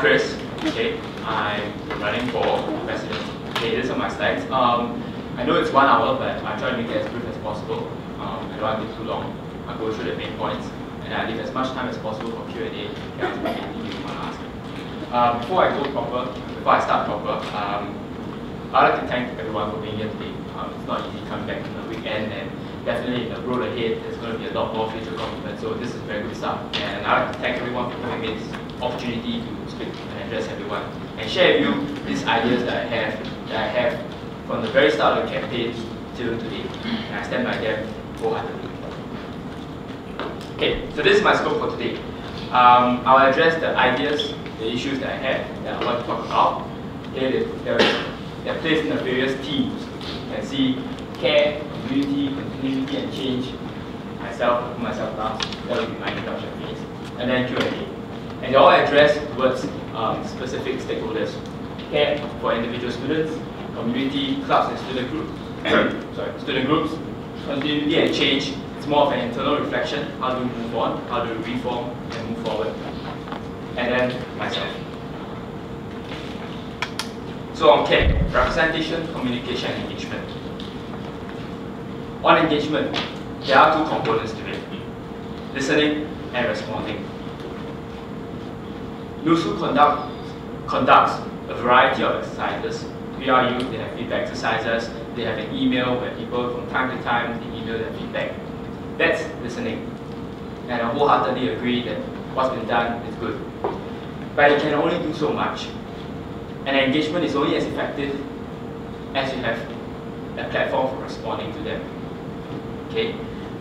Chris. Okay, I'm running for president. Okay, these are my slides. I know it's 1 hour, but I'll try to make it as brief as possible. I don't want to take too long. I'll go through the main points, and I'll leave as much time as possible for Q&A. Ask me anything you want to ask. Before I start proper, I'd like to thank everyone for being here today. It's not easy coming back from the weekend, and definitely the road ahead there's going to be a lot more future commitment. So this is a very good start, and I'd like to thank everyone for giving me this opportunity to speak and address everyone and share with you these ideas that I have from the very start of the campaign till today, and I stand by them wholeheartedly. Okay, so this is my scope for today. I'll address the ideas, the issues that I have that I want to talk about. Okay, they're placed in the various teams. You can see care, community, continuity, and change. Myself last. That will be my introduction phase, and then Q&A. And they all address towards specific stakeholders. Care for individual students, community, clubs, and student groups. Student groups. Continuity and change. It's more of an internal reflection. How do we move on? How do we reform and move forward? And then myself. So on care, representation, communication, and engagement. On engagement, there are two components to it: listening and responding. NUSSU conducts a variety of exercises. PRU, they have feedback exercises. They have an email where people from time to time they email their feedback. That's listening. And I wholeheartedly agree that what's been done is good. But it can only do so much. And engagement is only as effective as you have a platform for responding to them. Okay?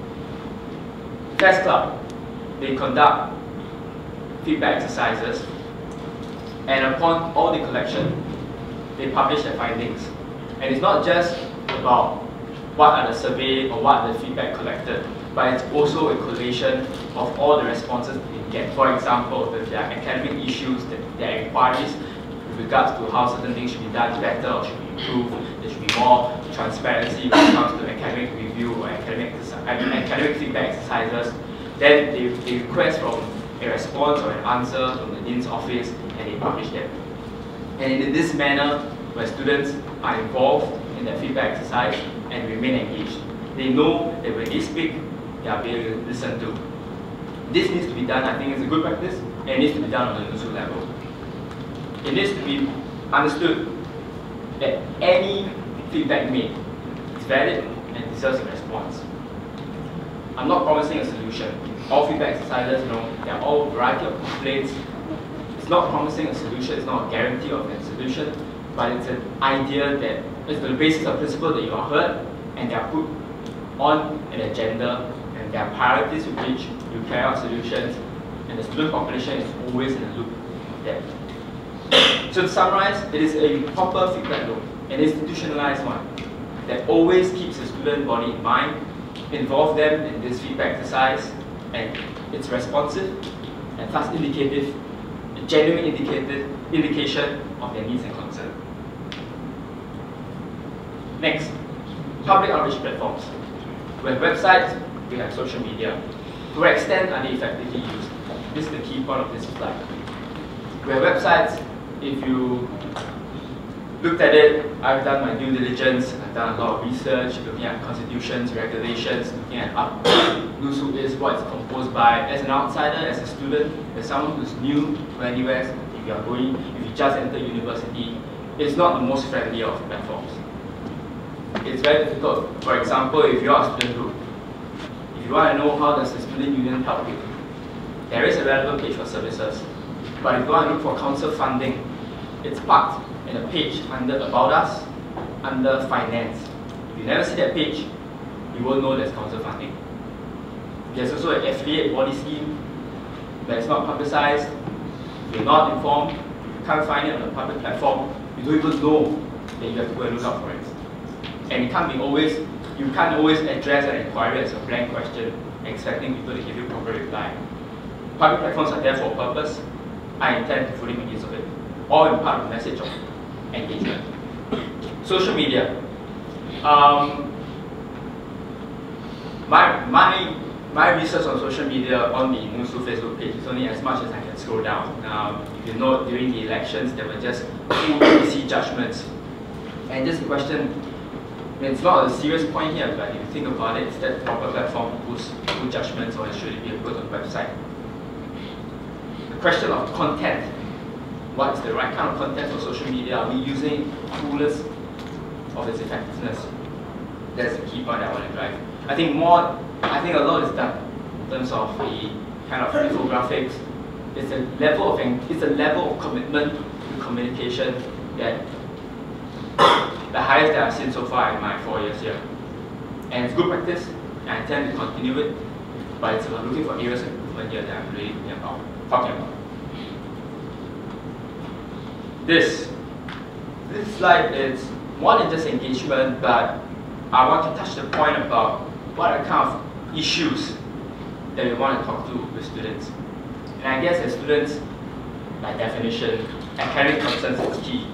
Test Club, they conduct feedback exercises, and upon all the collection, they publish their findings. And it's not just about what are the survey or what are the feedback collected, but it's also a collation of all the responses they get. For example, if there are academic issues, there are inquiries with regards to how certain things should be done better or should be improved. There should be more transparency when it comes to academic review or academic feedback exercises. Then they request from a response or an answer from the Dean's office, and they publish them. And in this manner, where students are involved in the feedback exercise and remain engaged, they know that when they speak, they are being listened to. This needs to be done. I think it's a good practice, and it needs to be done on the NUSSU level. It needs to be understood that any feedback made is valid and deserves a response. I'm not promising a solution. All feedback exercises, there are all a variety of complaints. It's not promising a solution, it's not a guarantee of a solution, but it's an idea that it's the basis of principle that you are heard, and they are put on an agenda, and there are priorities with which you carry out solutions, and the student population is always in the loop of that. So to summarize, it is a proper feedback loop, an institutionalized one, that always keeps the student body in mind, involve them in this feedback exercise, and it's responsive and thus indicative, a genuine indication of their needs and concern. Next, public outreach platforms. We have websites, we have social media. To what extent are they effectively used? This is the key part of this slide. We have websites. If you looked at it, I've done my due diligence, I've done a lot of research, looking at constitutions, regulations, looking at what NUSSU is, what it's composed by. As an outsider, as a student, as someone who's new to NUS, if you just entered university, it's not the most friendly of platforms. It's very difficult. For example, if you're a student group, if you want to know how does the student union help you, there is a relevant page for services. But if you want to look for council funding, it's parked in a page under About Us, under Finance. If you never see that page, you won't know there's council funding. There's also an affiliate body scheme that is not publicized. If you're not informed, if you can't find it on a public platform, you don't even know that you have to go and look out for it. And you can't always address an inquiry as a blank question, expecting people to give you proper reply. Public platforms are there for a purpose. I intend to fully make use of it, all in part of the message of engagement. Social media. My research on social media on the NUSSU Facebook page is only as much as I can let's go down. You know, during the elections, there were just two easy judgments. And just a question, I mean, it's not a serious point here, but if you think about it, is that the proper platform to post good judgments, or should it be put on the website? The question of content. What is the right kind of content for social media? Are we using fullness of its effectiveness? That's the key point I want to drive. I think a lot is done in terms of the kind of infographics. It's a level of commitment to communication that the highest that I've seen so far in my 4 years here. And it's good practice, and I intend to continue it, but it's about looking for areas of improvement here that I'm really talking about. This slide is more than just engagement, but I want to touch the point about what are the kind of issues that we want to talk to with students. And I guess as students, by definition, academic concerns is key.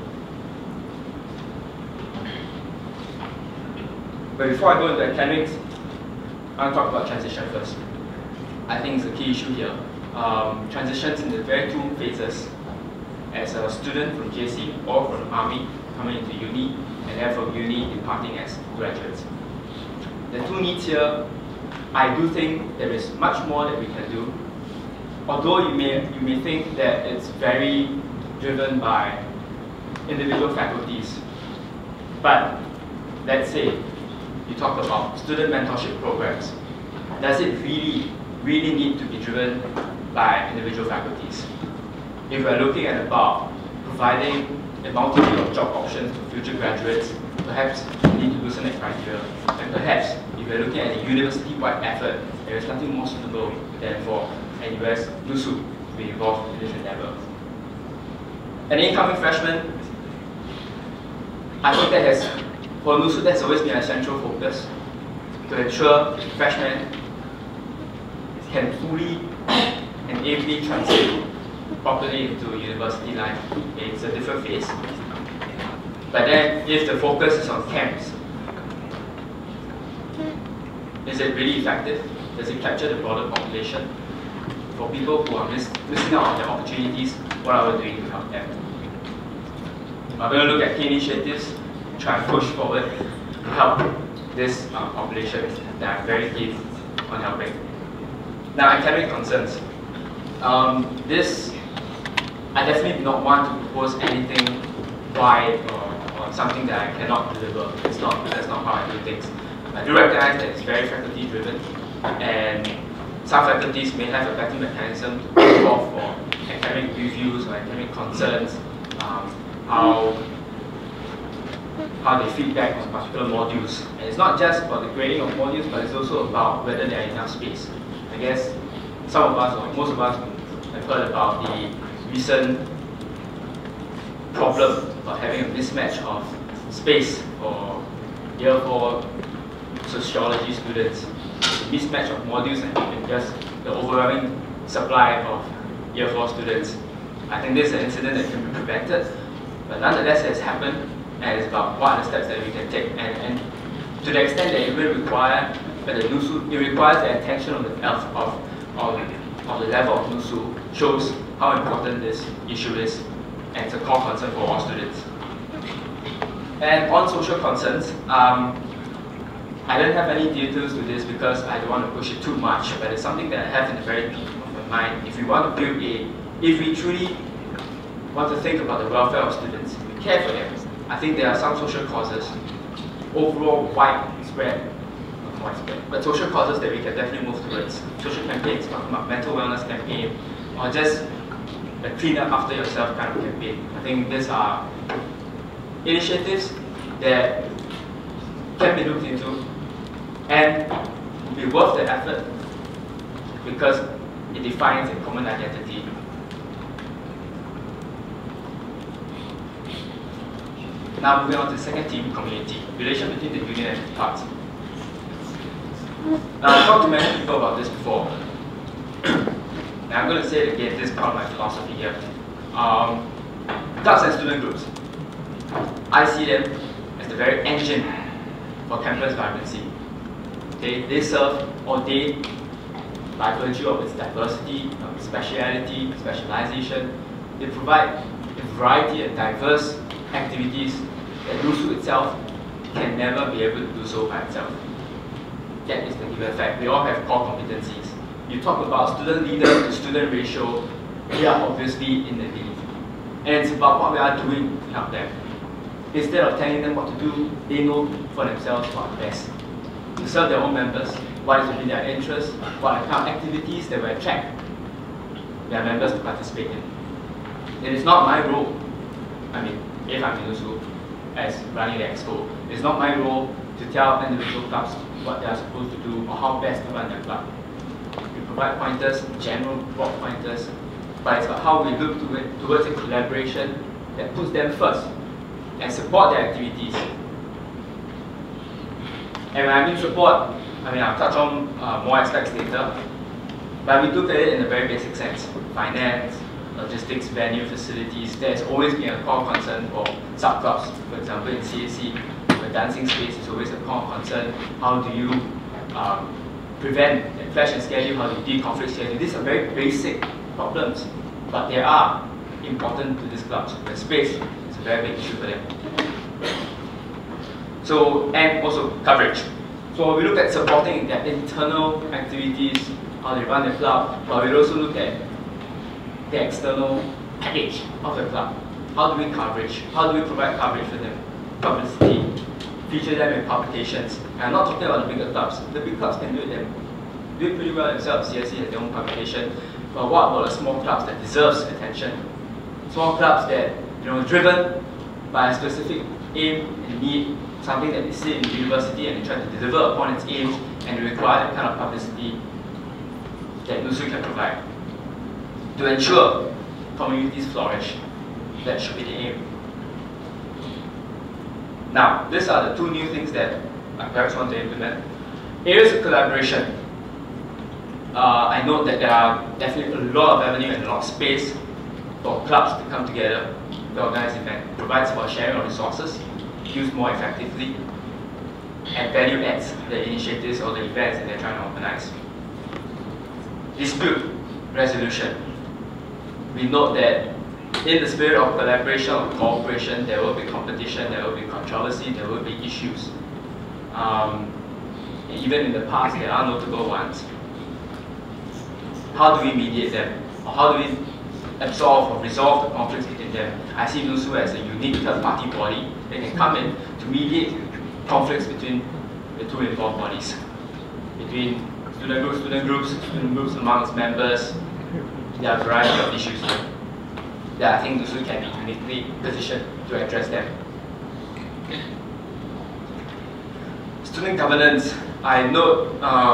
But before I go into academics, I want to talk about transition first. I think it's a key issue here. Transitions in the very two phases. As a student from JC or from Army coming into uni, and then from uni departing as graduates. The two needs here, I do think there is much more that we can do. Although you may think that it's very driven by individual faculties. But let's say you talk about student mentorship programs. Does it really need to be driven by individual faculties? If we're looking at about providing a multitude of job options to future graduates, perhaps we need to loosen the criteria. And perhaps if we're looking at a university-wide effort, there is nothing more suitable than for NUSSU to be involved in this endeavor. An incoming freshman, I think that for NUSSU, that's always been a central focus to ensure freshmen can fully and ably transit properly into university life. It's a different phase. But then, if the focus is on camps, is it really effective? Does it capture the broader population? For people who are missing out on their opportunities, what are we doing to help them? I'm going to look at key initiatives, try and push forward to help this population that I'm very keen on helping. Now, academic concerns. I definitely do not want to propose anything wide or something that I cannot deliver. That's not how I do things. I do recognize that it's very faculty driven, and some faculties may have a better mechanism to call for academic reviews or academic concerns, how they feedback on particular modules. And it's not just about the grading of modules, but it's also about whether there is enough space. I guess some of us, or most of us, have heard about the recent problem of having a mismatch of space for year 4 sociology students, the mismatch of modules, and just the overwhelming supply of year 4 students. I think this is an incident that can be prevented, but nonetheless it has happened, and it's about what are the steps that we can take. And to the extent that it will require, but the NUSSU, it requires the attention of the level of NUSSU, shows how important this issue is, and it's a core concern for all students. And on social concerns, I don't have any details to this because I don't want to push it too much, but it's something that I have in the very deep of my mind. If we want to build if we truly want to think about the welfare of students, we care for them, I think there are some social causes, overall widespread, but social causes that we can definitely move towards. Social campaigns, talking about mental wellness campaign, or just a clean up after yourself kind of campaign. I think these are initiatives that can be looked into and will be worth the effort because it defines a common identity. Now moving on to the second theme, community, relation between the union and the parts. Now I've talked to many people about this before. Now I'm going to say it again, this is part of my philosophy here. Clubs and student groups. I see them as the very engine for campus vibrancy. They serve, or they by virtue of its diversity, speciality, specialization. They provide a variety of diverse activities that NUSSU itself can never be able to do so by itself. That is the given fact. We all have core competencies. You talk about student leader to student ratio, we are obviously in the lead. And it's about what we are doing to help them. Instead of telling them what to do, they know for themselves what is best. To serve their own members, what is within their interests, what are the kind of activities that will attract their members to participate in. It is not my role, if I'm in NUSSU, as running the Exco, it's not my role to tell individual clubs what they are supposed to do or how best to run their club. We provide pointers, general broad pointers, but it's about how we look towards a collaboration that puts them first and support their activities. And when I mean support, I'll touch on more aspects later, but we look at it in a very basic sense. Finance, logistics, venue, facilities, there's always been a core concern for sub-clubs. For example, in CAC, the dancing space is always a core concern. How do you prevent clash and schedule? How do you de-conflict schedule? These are very basic problems, but they are important to these clubs. The space is a very big issue for them. So, and also coverage. So we look at supporting their internal activities, how they run the club, but we also look at the external package of the club. How do we coverage? How do we provide coverage for them? Publicity, feature them in publications. And I'm not talking about the bigger clubs. The big clubs can do it pretty well themselves. CSC has their own publication. But what about the small clubs that deserves attention? Small clubs that are driven by a specific aim and need, something that they see in the university and they try to deliver upon its aims, and they require that kind of publicity that NUSSU can provide. To ensure communities flourish, that should be the aim. Now, these are the two new things that I perhaps want to implement. Areas of collaboration. I note that there are definitely a lot of avenue and a lot of space for clubs to come together to organize events. It provides for sharing of resources, used more effectively, and value adds the initiatives or the events that they're trying to organize. Dispute resolution. We note that in the spirit of collaboration or cooperation, there will be competition, there will be controversy, there will be issues. Even in the past, there are notable ones. How do we mediate them? Or how do we absorb or resolve the conflicts between them? I see NUSSU as a unique third-party body that can come in to mediate conflicts between the two involved bodies. Between student groups amongst members. There are a variety of issues that I think NUSSU can be uniquely positioned to address them. Student governance. I note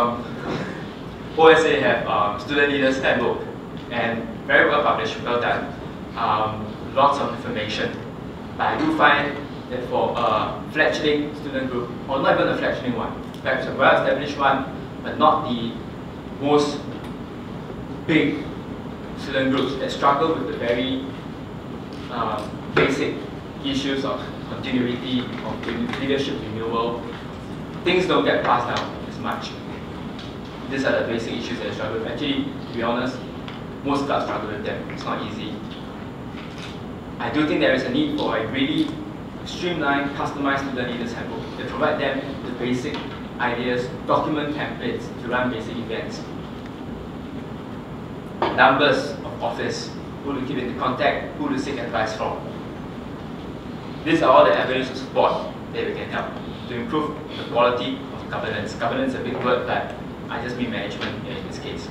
OSA have student leaders handbook, and very well published, well done. Lots of information. But I do find that for a fledgling student group, or not even a fledgling one, perhaps a well-established one, but not the most big student groups that struggle with the very basic issues of continuity, of leadership renewal, things don't get passed down as much. These are the basic issues that I struggle with. Actually, to be honest, most clubs struggle with them. It's not easy. I do think there is a need for a really streamlined, customized student leaders handbook to provide them the basic ideas, document templates to run basic events. Numbers of office, who to keep in contact, who to seek advice from. These are all the avenues of support that we can help to improve the quality of governance. Governance is a big word, but I just mean management in this case.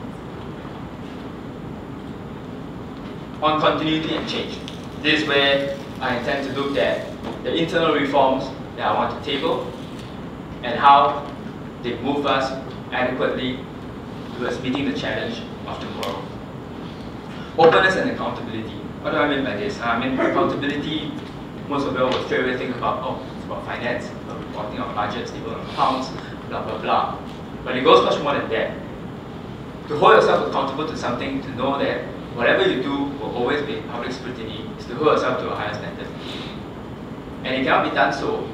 On continuity and change. This is where I intend to look at the internal reforms that I want to table and how they move us adequately towards meeting the challenge of tomorrow. Openness and accountability. What do I mean by this? I mean accountability, most of you will straight away think about, oh, it's about finance, about reporting on budgets, table of accounts, blah, blah, blah. But it goes much more than that. To hold yourself accountable to something, to know that whatever you do will always be public scrutiny, is to hold yourself to a higher standard. And it cannot be done so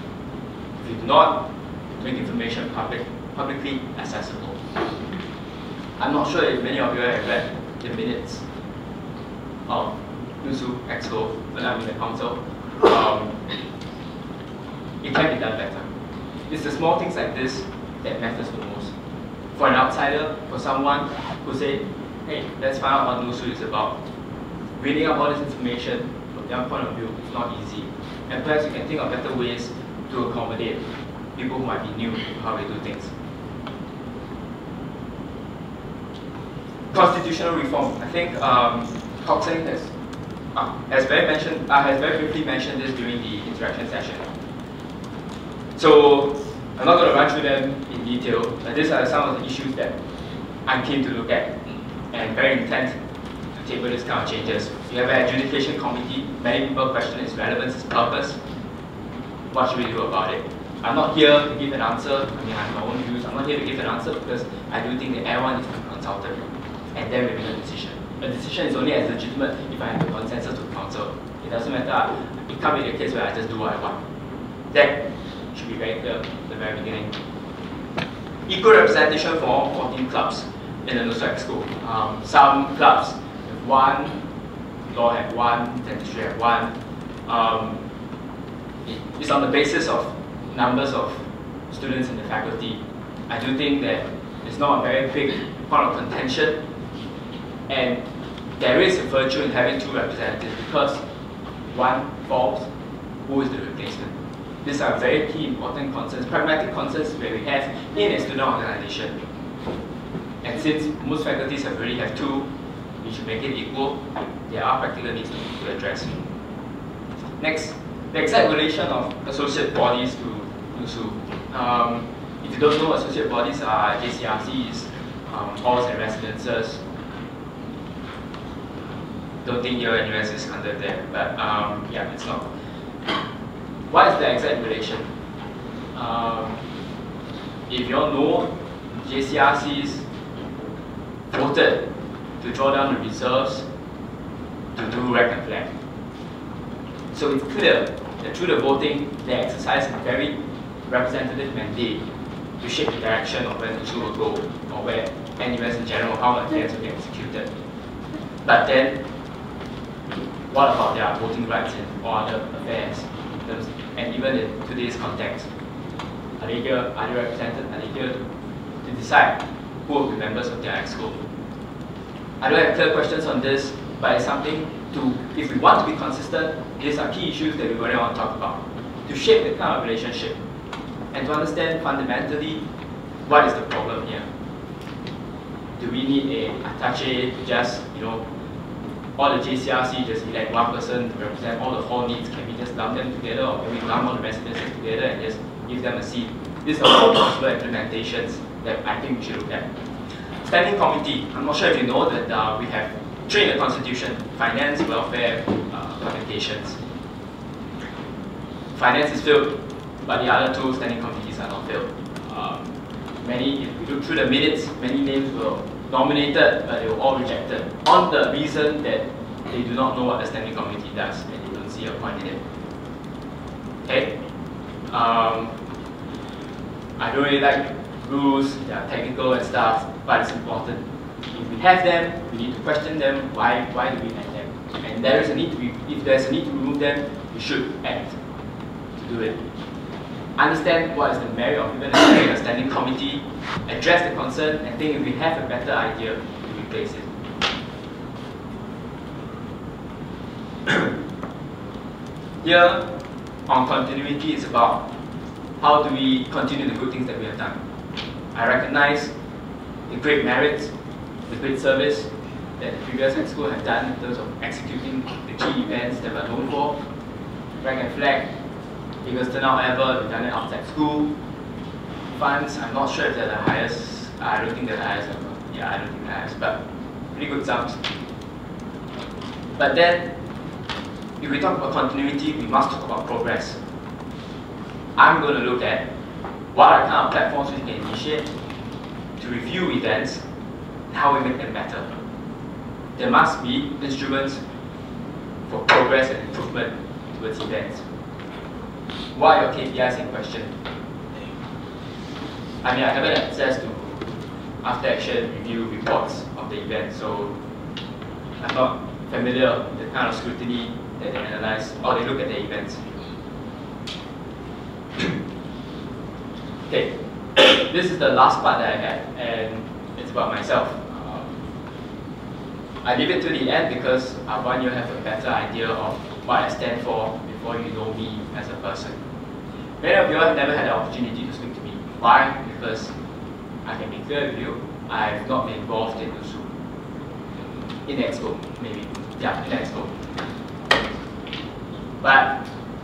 if you do not make information publicly accessible. I'm not sure if many of you have read the minutes of NUSSU EXCO when I'm in the council. It can be done better. It's the small things like this that matters the most. For an outsider, for someone who say, hey, let's find out what NUSSU is about. Reading up all this information from their point of view is not easy. And perhaps you can think of better ways to accommodate people who might be new to how they do things. Constitutional reform. I think Coxing has very briefly mentioned this during the interaction session. So I'm not going to run through them in detail, but these are some of the issues that I'm keen to look at and very intent to table this kind of changes. You have an adjudication committee. Many people question its relevance, its purpose. What should we do about it? I'm not here to give an answer. I mean, I have my own views. I'm not here to give an answer because I do think that everyone needs to be consulted and then we make a decision. A decision is only as legitimate if I have the consensus of the council. It doesn't matter. It can't be the case where I just do what I want. That should be very clear at the very beginning. Equal representation for all 14 clubs in the NUSSU EXCO. Some clubs have one, law have one, dentistry have one. It's on the basis of numbers of students in the faculty. I do think that it's not a very big point of contention, and there is a virtue in having two representatives because one falls, who is the replacement? These are very key important concerns, pragmatic concerns where we have in a student organization. And since most faculties already have two, we should make it equal. There are practical needs to address. Next, the exact relation of associate bodies to NUSSU. If you don't know, associate bodies are JCRCs, halls and residences. Don't think your NUS is under there, but yeah, it's not. What is the exact relation? If you all know, JCRCs voted to draw down the reserves to do rank and flag. So it's clear that through the voting, they exercise a very representative mandate to shape the direction of where NUSSU will go, or where NUS in general, how affairs will be executed. But then, what about their voting rights in all other affairs? And even in today's context, are they here? Are they represented? Are they here to decide who will be members of their EXCO? I don't have clear questions on this, but it's something to, if we want to be consistent, these are key issues that we really want to talk about. To shape the kind of relationship and to understand fundamentally what is the problem here. Do we need a attaché to just, all the JCRC just elect one person to represent all the hall needs? Can we just lump them together, or can we lump all the residences together and just give them a seat? These are all possible implementations that I think we should look at. Standing committee. I'm not sure if you know that we have three in the Constitution: finance, welfare, communications. Finance is filled, but the other two standing committees are not filled. If we look through the minutes, many names were nominated, but they were all rejected on the reason that they do not know what the standing committee does and they don't see a point in it. Okay? I don't really like rules, they are technical and stuff, but it's important. If we have them, we need to question them. Why do we have them? And there is a need if there's a need to remove them, we should act to do it. Understand what is the merit of even having a standing committee, address the concern, and think if we have a better idea, we replace it. Here, on continuity, it's about how do we continue the good things that we have done. I recognize the great merits, the great service that the previous EXCO have done in terms of executing the key events that we're known for. Rank and flag, biggest turnout ever, we've done it outside school. Funds, I'm not sure if they're the highest. I don't think they're the highest ever. Yeah, I don't think they're the highest, but pretty good sums. But then, if we talk about continuity, we must talk about progress. I'm going to look at what are kind of platforms we can initiate to review events and how we make them better. There must be instruments for progress and improvement towards events. What are your KPIs in question? I mean, I haven't access to after-action review reports of the event, so I'm not familiar with the kind of scrutiny that they analyze or they look at the events. Okay, this is the last part that I had, and it's about myself. I leave it to the end because I want you to have a better idea of what I stand for before you know me as a person. Many of you have never had the opportunity to speak to me. Why? Because I can be clear with you, I have not been involved in NUSSU. In Exco, maybe. Yeah, in Exco. But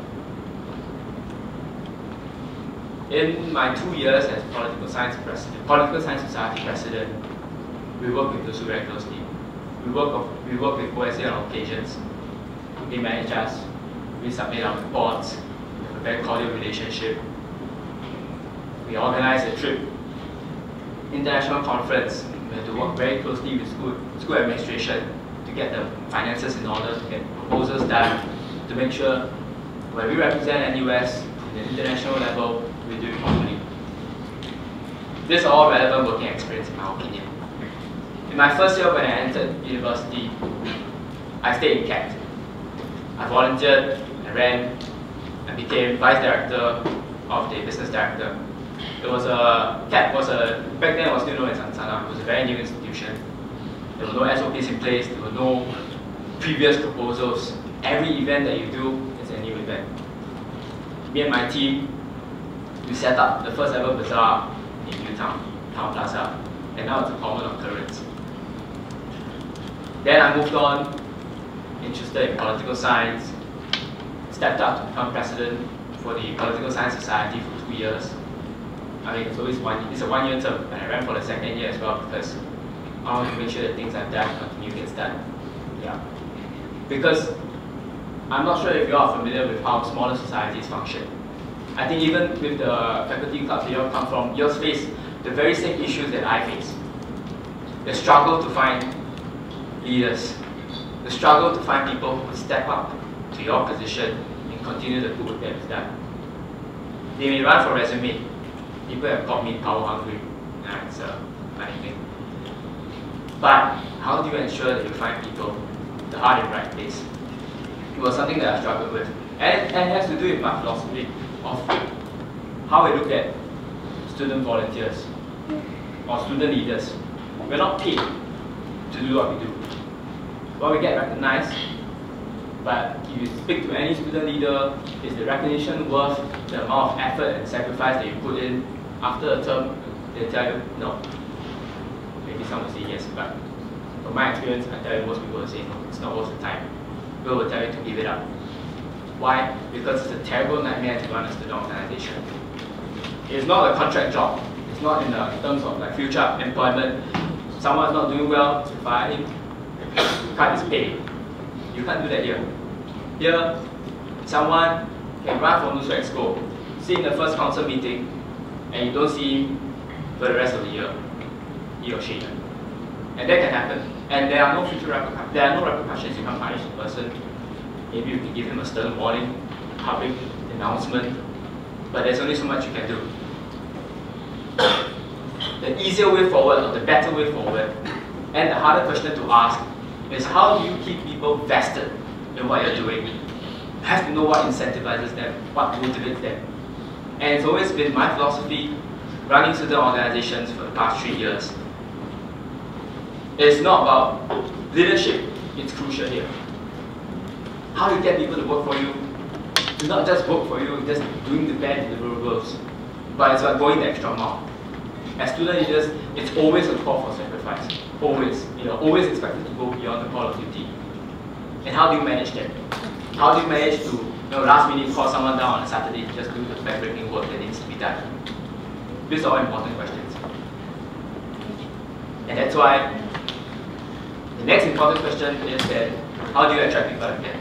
in my 2 years as Political Science Society President, we work with NUSSU very closely. We work with OSA on occasions. They manage us. We submit our reports. We have a very cordial relationship. We organize a trip, international conference. We have to work very closely with school administration to get the finances in order, to get proposals done, to make sure when we represent NUS in the international level, we do it properly. These are all relevant working experience in my opinion. In my first year when I entered university, I stayed in CAT. I volunteered, I ran, I became vice director of the business director. CAT was back then it was still known as Ansana. It was a very new institution. There were no SOPs in place, there were no previous proposals. Every event that you do is a new event. Me and my team, we set up the first ever bazaar in Newtown, Town Plaza, and now it's a common occurrence. Then I moved on, interested in political science, stepped up to become president for the Political Science Society for 2 years. I mean, it's always it's a one-year term, and I ran for the second year as well because I want to make sure that things I've done continue to get done. Yeah. Because I'm not sure if you are familiar with how smaller societies function. I think even with the faculty clubs that you all come from, you all face the very same issues that I face. The struggle to find leaders, the struggle to find people who step up to your position and continue the good work that is done. They may run for resume. People have called me power hungry. It's a funny thing. But how do you ensure that you find people with the heart in the right place? It was something that I struggled with. And it has to do with my philosophy of how I look at student volunteers or student leaders. We're not paid to do what we do. Well, we get recognized, but if you speak to any student leader, is the recognition worth the amount of effort and sacrifice that you put in? After a term, they tell you no. Maybe some will say yes, but from my experience, I tell you most people will say no, it's not worth the time. People will tell you to give it up. Why? Because it's a terrible nightmare to run a student organization. It's not a contract job. It's not in terms of like future employment. Someone's not doing well, you fire him. You cut his pay. You can't do that here. Here, someone can run for NUSSU EXCO, sit in the first council meeting, and you don't see him for the rest of the year. He or she. And that can happen. And there are no future repercussions. There are no repercussions. You can't punish the person. Maybe you can give him a stern warning, public announcement, but there's only so much you can do. The easier way forward, or the better way forward, and the harder question to ask is how do you keep people vested in what you're doing? You have to know what incentivizes them, what motivates them. And it's always been my philosophy, running student organizations for the past 3 years. It's not about leadership, it's crucial here. How you get people to work for you, to not just work for you, just doing the bare deliverables, but it's about going the extra mile. As student leaders, it's always a call for sacrifice. Always. You're always expected to go beyond the call of duty. And how do you manage that? How do you manage to last minute call someone down on a Saturday to just do the backbreaking work that needs to be done? These are all important questions. And that's why the next important question is that how do you attract people again?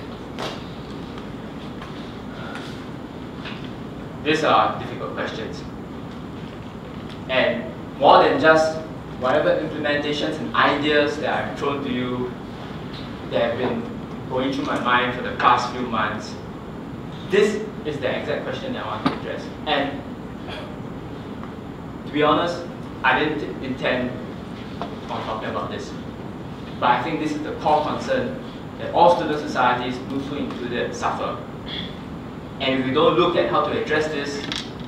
These are difficult questions. And more than just whatever implementations and ideas that I've thrown to you that have been going through my mind for the past few months, this is the exact question that I want to address. And to be honest, I didn't intend on talking about this. But I think this is the core concern that all student societies, NUSSU included, suffer. And if we don't look at how to address this,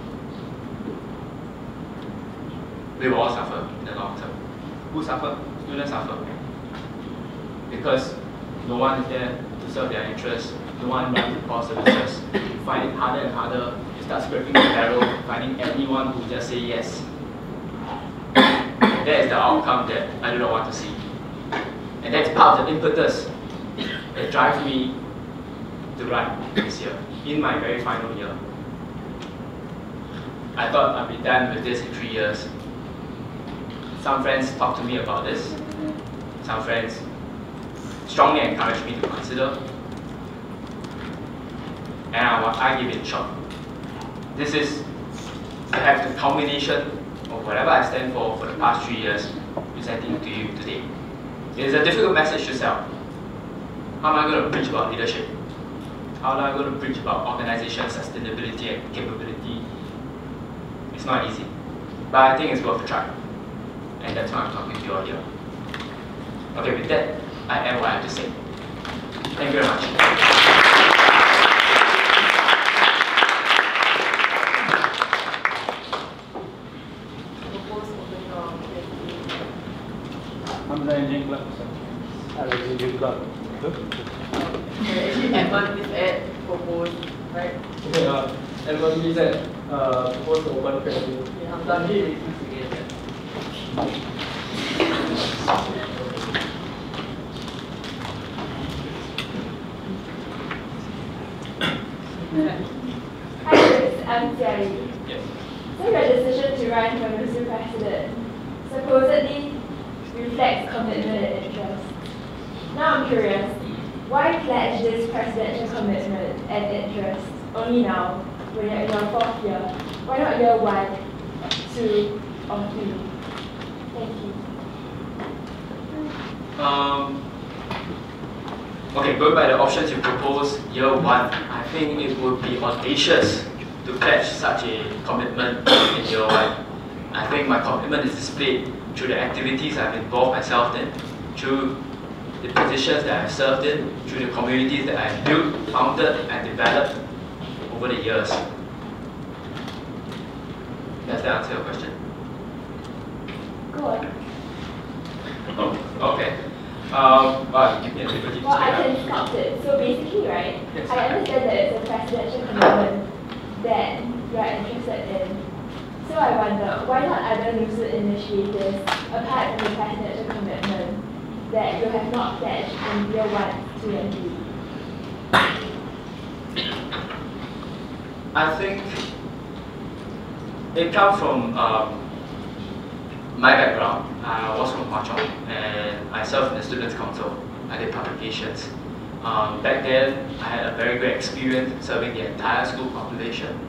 we will all suffer in the long term. Who suffer? Students suffer. Because no one is there to serve their interests, no one runs the core services. You find it harder and harder. You start scraping the barrel, finding anyone who just say yes. And that is the outcome that I do not want to see. And that's part of the impetus that drives me to run this year, in my very final year. I thought I'd be done with this in 3 years. Some friends talked to me about this. Some friends strongly encouraged me to consider. And I give it a shot. This is perhaps the culmination of whatever I stand for the past 3 years, presenting to you today. It is a difficult message to sell. How am I going to preach about leadership? How am I going to preach about organization, sustainability, and capability? It's not easy. But I think it's worth a try. And that's why I'm talking to you all here. Okay, with that, I end what I have to say. Thank you very much. I'm the engine club. I'm the engine club. Actually, Edmund is at proposed, right? Okay, Edmund is at proposed to open question. Okay, I'm done here. Hi Chris, I'm Chia Sheng Hui. Yes. So your decision to run for NUSSU president supposedly reflects commitment and interest. Now I'm curious, why pledge this presidential commitment and interest only now, when you're in your 4th year? Why not year 1, 2, or 3? Thank you. Okay, going by the options you propose, year 1, I think it would be audacious to pledge such a commitment in year 1. I think my commitment is displayed through the activities I've involved myself in, through the positions that I've served in, through the communities that I've built, founded, and developed over the years. Does that answer your question? Go on. Oh, okay. Well, give me a liberty to Well, I speak can stop it. So basically, right, Yes. I understand that it's a presidential commitment that you are interested in. So I wonder, why not other NUSSU initiatives apart from the presidential commitment that you have not pledged in year 1, 2, and 3? I think it comes from my background. I was from Hwa Chong and I served in the Students' Council. I did publications. Back then, I had a very great experience serving the entire school population.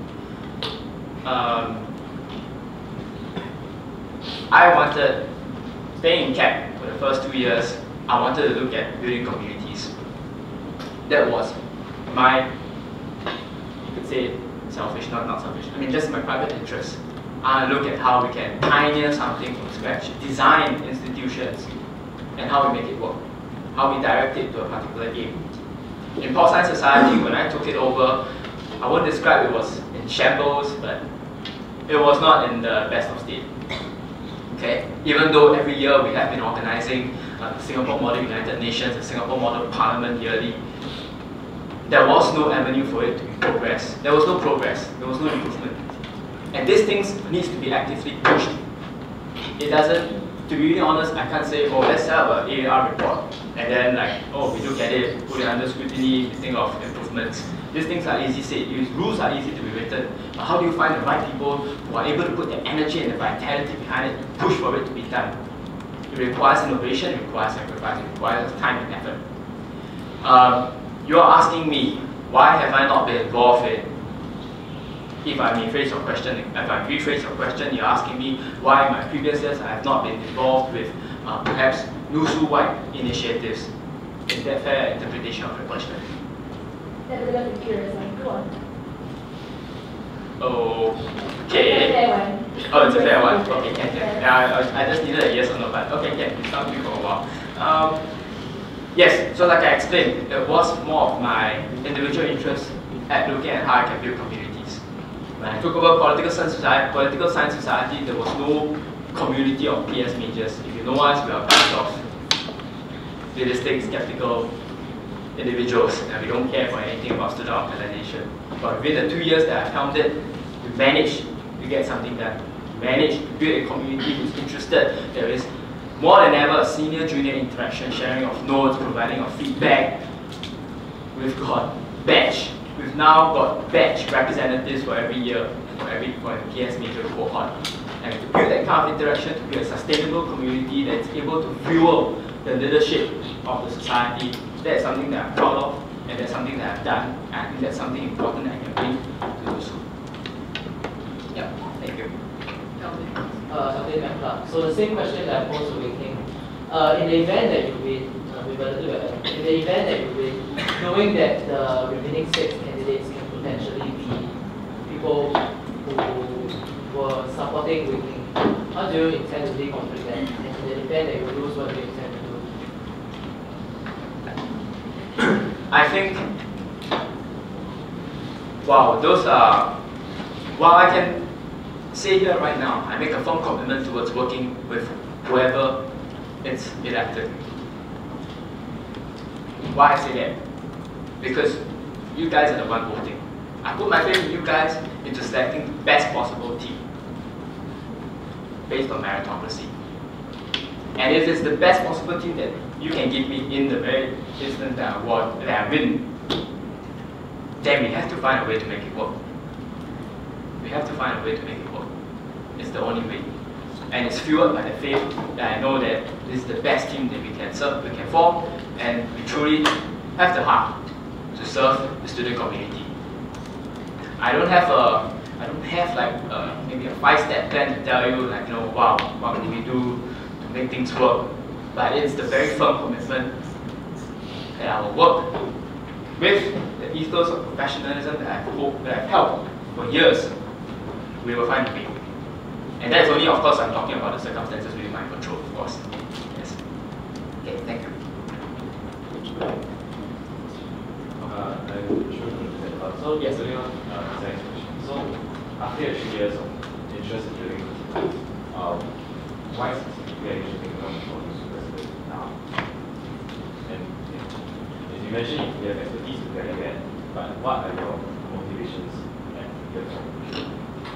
I wanted, staying in CAP for the first 2 years, I wanted to look at building communities. That was my, you could say, selfish, not selfish, I mean just my private interest. I look at how we can pioneer something from scratch, design institutions, and how we make it work, how we direct it to a particular aim. In Pol Science Society, when I took it over, I won't describe it was in shambles, but it was not in the best of state. Okay? Even though every year we have been organizing the Singapore Model United Nations, the Singapore Model Parliament yearly, there was no avenue for it to progress. There was no progress. There was no improvement. And these things needs to be actively pushed. It doesn't, to be really honest, I can't say, oh, let's have an AAR report. And then like, oh, we look at it, put it under scrutiny, we think of improvements. These things are easy said. These rules are easy to be written. But how do you find the right people who are able to put their energy and the vitality behind it, push for it to be done? It requires innovation, it requires sacrifice, it requires time and effort. You are asking me, why have I not been involved in, if I rephrase your question, you're asking me why in my previous years I have not been involved with perhaps NUSSU-wide initiatives. Is that fair interpretation of your question? That's a bit curious one. Go on. Okay. Fair one. Oh, it's a fair one. Okay, can. Yeah, I just needed a yes or no, but okay, can. It's not me for a while. Yes, so like I explained, it was more of my individual interest at looking at how I can build communities. When I took over political science society, there was no community of PS majors. If you know us, we are a bunch of realistic, skeptical individuals, and we don't care for anything about student organization. But within the 2 years that I founded, we managed to get something done. We managed to build a community who's interested. There is more than ever a senior-junior interaction, sharing of notes, providing of feedback. We've got batch. We've now got batch representatives for every year, for the PS major cohort. And to build that kind of interaction, to build a sustainable community that's able to fuel the leadership of the society, that's something that I'm proud of, and that's something that I've done, and I think that's something important that I can bring to the school. Yeah, thank you. So the same question that I posed to Weng Heng. In the event that you win, knowing that the remaining 6 candidates can potentially be people who were supporting Weng Heng, how do you intend to deal with that? And in the event that you lose, what do you intend to do? I think, wow, those are, well, I can say here right now, I make a firm commitment towards working with whoever is elected. Why I say that? Because you guys are the one voting. I put my faith in you guys into selecting the best possible team based on meritocracy. And if it's the best possible team that you can give me in the very instance that I win, then we have to find a way to make it work. We have to find a way to make it work. It's the only way. And it's fueled by the faith that I know that this is the best team that we can serve, we can form, and we truly have the heart to serve the student community. I don't have like maybe a 5-step plan to tell you like, wow, what can we do to make things work. But it's the very firm commitment that I will work with the ethos of professionalism that I've held for years. We will find a way. And that's only, of course, I'm talking about the circumstances within my control, of course. Yes. Okay, thank you. So yes, so after your 3 years of interest in building why is we actually thinking of NUSSU president now? And as you mentioned, you have expertise to carry that, but what are your motivations and your motivations?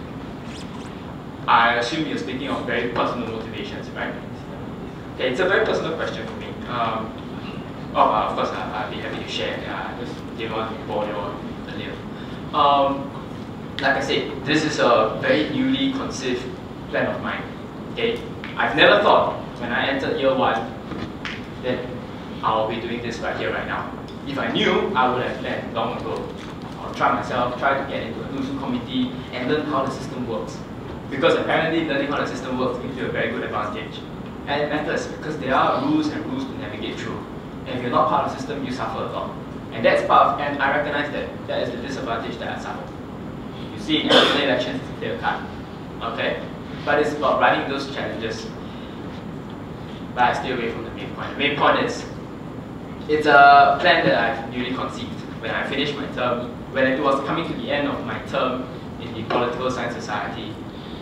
I assume you're speaking of very personal motivations, right? Okay, it's a very personal question for me. Of course, I'll be happy to share. I just didn't want to bore you on earlier. Like I said, this is a very newly conceived plan of mine. Okay, I've never thought when I entered year 1 that I'll be doing this right here, right now. If I knew, I would have planned long ago. I'll try to get into a NUSSU committee and learn how the system works. Because apparently learning how the system works gives you a very good advantage. And it matters because there are rules and rules to navigate through. And if you're not part of the system, you suffer a lot. And that's part of, and I recognize that is the disadvantage that I suffer. You see, in national elections, it's a clear cut. Okay? But it's about running those challenges. But I stay away from the main point. The main point is, it's a plan that I've newly conceived. When I finished my term, when it was coming to the end of my term in the Political Science Society,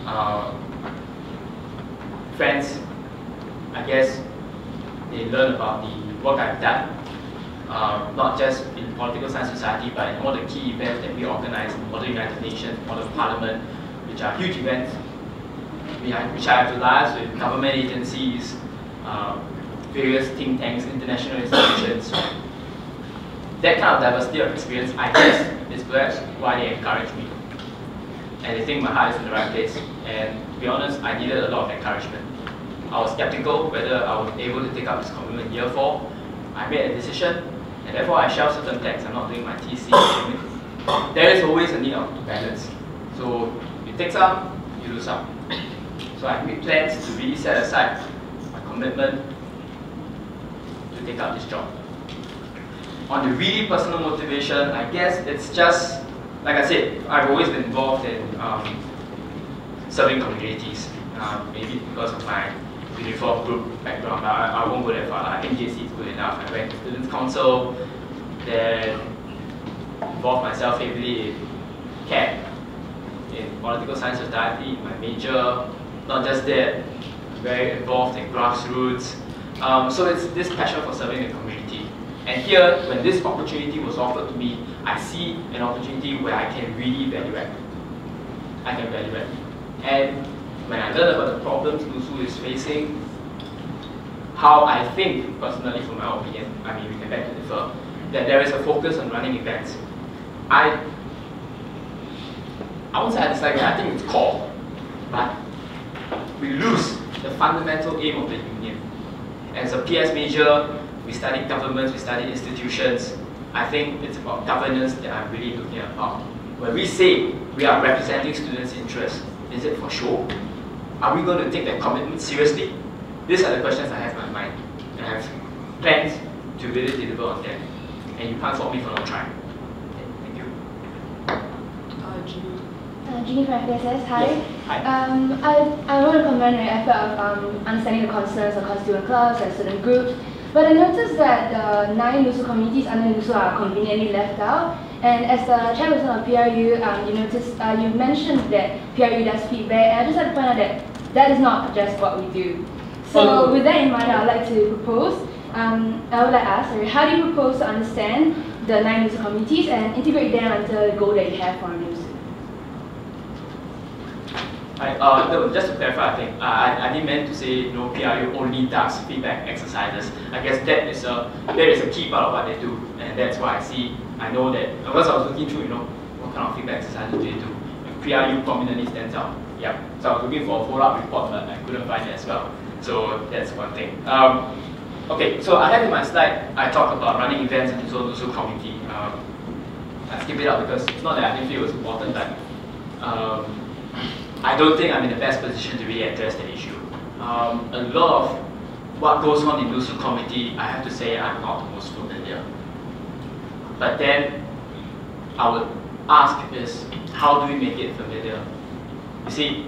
friends, I guess, they learn about the work I've done, not just in Political Science Society, but in all the key events that we organize, Model United Nations, Model Parliament, which are huge events, which I have to liaise with government agencies, various think tanks, international institutions. That kind of diversity of experience, I guess, is perhaps why they encourage me. And they think my heart is in the right place. And to be honest, I needed a lot of encouragement. I was skeptical whether I would be able to take up this commitment year 4. I made a decision, and therefore I shelved certain texts. I'm not doing my TC. There is always a need of balance. So you take some, you lose some. So I made plans to really set aside my commitment to take up this job. On the really personal motivation, I guess it's just, like I said, I've always been involved in serving communities. Maybe because of my uniform group background, I won't go that far. NJC is good enough. I went to Students' Council, then involved myself heavily in CAP, in Political Science Society, my major. Not just that, very involved in grassroots. So it's this passion for serving the community. And here, when this opportunity was offered to me, I see an opportunity where I can really value add. I can value add. And when I learned about the problems NUSSU is facing, how I think, personally from my opinion, I mean we can beg to differ, that there is a focus on running events. I won't say I dislike it, I think it's core, but we lose the fundamental aim of the union. As a PS major, we study governments, we study institutions. I think it's about governance that I'm really looking about. When we say we are representing students' interests, is it for show? Are we going to take that commitment seriously? These are the questions I have in my mind. And I have plans to really deliver on them. And you can't fault me for not trying. Thank you. Jeannie from FSS, hi. Yes. Hi. I want to commend your effort of understanding the concerns of constituent clubs and student groups, but I noticed that the 9 NUSSU communities under NUSSU are conveniently left out. And as the chairperson of PRU, you mentioned that PRU does feedback, and I just like to point out that that is not just what we do. So with that in mind, I would like to propose, I would like to ask, how do you propose to understand the 9 NUSSU communities and integrate them into the goal that you have for NUSSU? No, just to clarify, I think I didn't mean to say PRU only does feedback exercises. I guess that is a key part of what they do, and that's why I know that because I was looking through, what kind of feedback exercises do they do. And PRU prominently stands out. Yeah. So I was looking for a follow-up report, but I couldn't find it as well. So that's one thing. Okay, so I have in my slide, I talk about running events in the NUSSU community. I skip it out because it's not that I didn't feel it was important, but I don't think I'm in the best position to really address the issue. A lot of what goes on in NUSSU committee, I have to say I'm not the most familiar. But then I would ask is, how do we make it familiar? You see,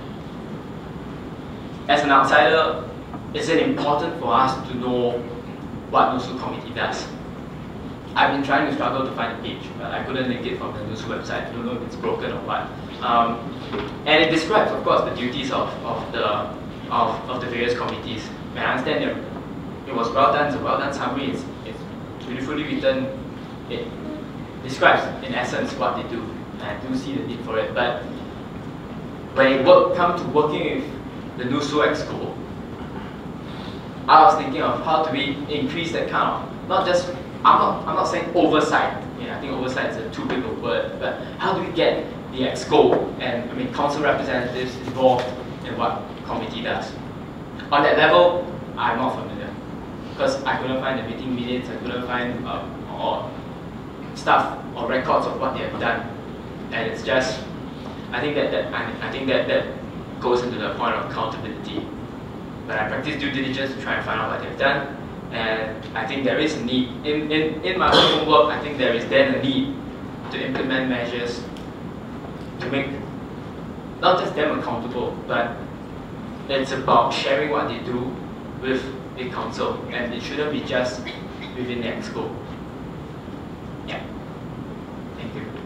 as an outsider, is it important for us to know what NUSSU committee does? I've been trying to struggle to find a page, but I couldn't link it from the NUSSU website. I don't know if it's broken or what. And it describes, of course, the duties of the various committees. And I understand that it was well done, it's a well done summary, it's beautifully written. It describes, in essence, what they do. And I do see the need for it. But when it comes to working with the NUSSU EXCO, I was thinking of how do we increase that kind of, not just, I'm not saying oversight. I think oversight is a too big a word, but how do we get the EXCO and council representatives involved in what committee does? On that level, I'm not familiar because I couldn't find the meeting minutes, I couldn't find or stuff or records of what they have done, and it's just I think that goes into the point of accountability. But I practice due diligence to try and find out what they've done, and I think there is a need in my own homework. I think there is then a need to implement measures to make not just them accountable, but it's about sharing what they do with the council, and it shouldn't be just within the EXCO. Yeah. Thank you.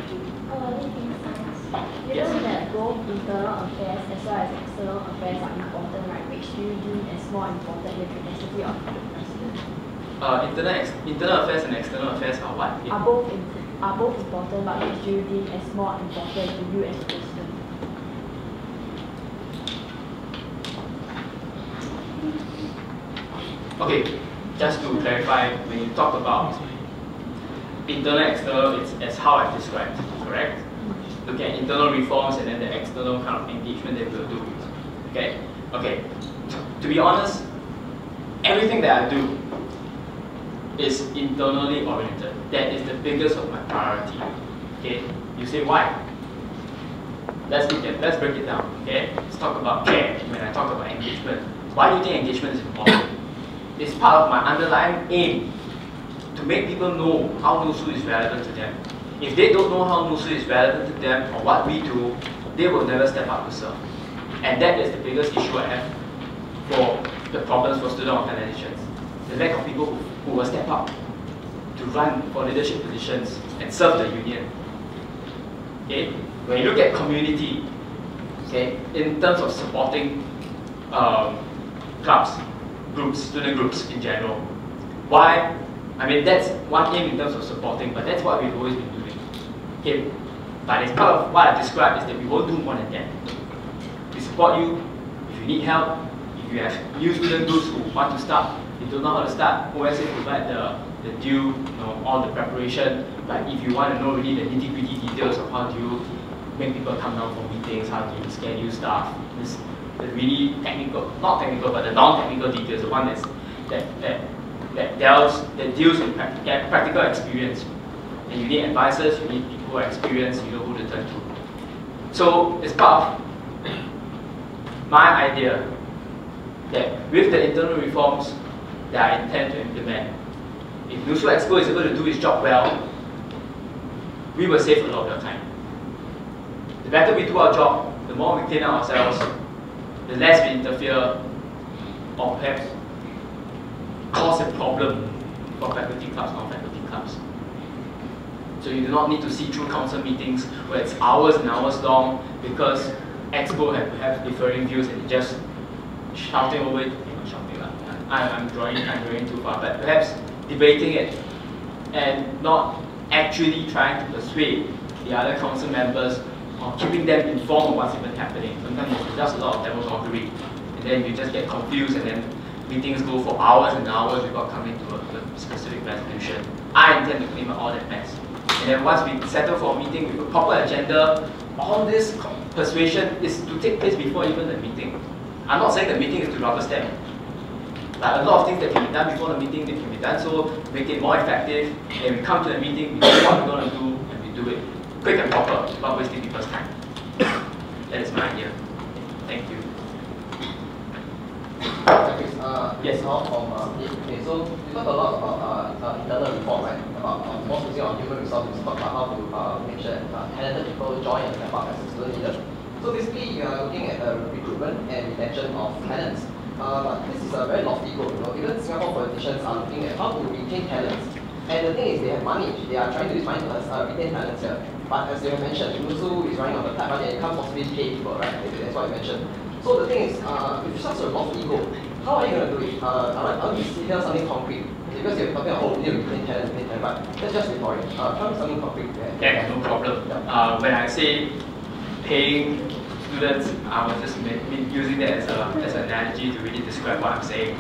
You know that both internal affairs as well as external affairs are important, right? Which do you deem as more important in the capacity of the president? Internal affairs and external affairs are what? Yeah. Are both important, but which do you deem as more important to you as president? Okay, just to clarify, when you talk about internal and external, it's as how I've described, correct? Look at internal reforms and then the external kind of engagement that we'll do. Okay? Okay. To be honest, everything that I do is internally oriented. That is the biggest of my priority. Okay? You say why? Let's break it down. Okay? Let's talk about care when I talk about engagement. Why do you think engagement is important? It's part of my underlying aim to make people know how NUSSU is relevant to them. If they don't know how NUSSU is relevant to them or what we do, they will never step up to serve. And that is the biggest issue I have for the problems for student organizations. The lack of people who will step up to run for leadership positions and serve the union. Okay? When you look at community, okay, in terms of supporting clubs, groups, student groups in general, why? I mean, that's one aim in terms of supporting, but that's what we've always been doing. Okay? But as part of what I've described is that we won't do more than that. We support you if you need help, if you have new student groups who want to start, you don't know how to start, OSA provide the due, all the preparation, but if you want to know really the nitty-gritty details of how do you make people come down for meetings, how do you schedule stuff, this the really technical, not technical, but the non-technical details, the one that deals with practical experience. And you need advisors, you need people who are experienced, you know who to turn to. So it's part of my idea that with the internal reforms that I intend to implement, if NUSSU EXCO is able to do its job well, we will save a lot of your time. The better we do our job, the more we clean out ourselves, the less we interfere or perhaps cause a problem for faculty clubs, non-faculty clubs. So you do not need to see through council meetings where it's hours and hours long because EXCO have differing views and just shouting over it. Not shouting, I'm drawing too far, but perhaps debating it and not actually trying to persuade the other council members or keeping them informed of what's even happening. Sometimes it's just a lot of demagoguery, and then you just get confused, and then meetings go for hours and hours without coming to a specific resolution. I intend to clean up all that mess. And then once we settle for a meeting with a proper agenda, all this persuasion is to take place before even the meeting. I'm not saying the meeting is to rubber stamp. But a lot of things that can be done before the meeting, they can be done so, make it more effective, and we come to the meeting, we know what we're going to do, and we do it quick and proper, without wasting people's time. That is my idea. Thank you. Yes, now from okay, so we talk a lot about internal reform, right? About more focusing on human resources, talk about how to make sure that talented people join and step up as a student leader. So basically, you are looking at the recruitment and retention of talents. But this is a very lofty goal. Even Singapore politicians are looking at how to retain talents. And the thing is, they have money. They are trying to use money to retain talents here. But as you have mentioned, NUSSU is running on the tight budget. You can't possibly pay people, right? That's what you mentioned. So the thing is, with such a lofty goal, how are you going to do it? I want to hear something concrete. Because you're talking about, we need to retain talent, but that's just rhetoric. Tell me something concrete. Yeah, no problem. Yeah. When I say paying students, I was just using that as an analogy to really describe what I'm saying.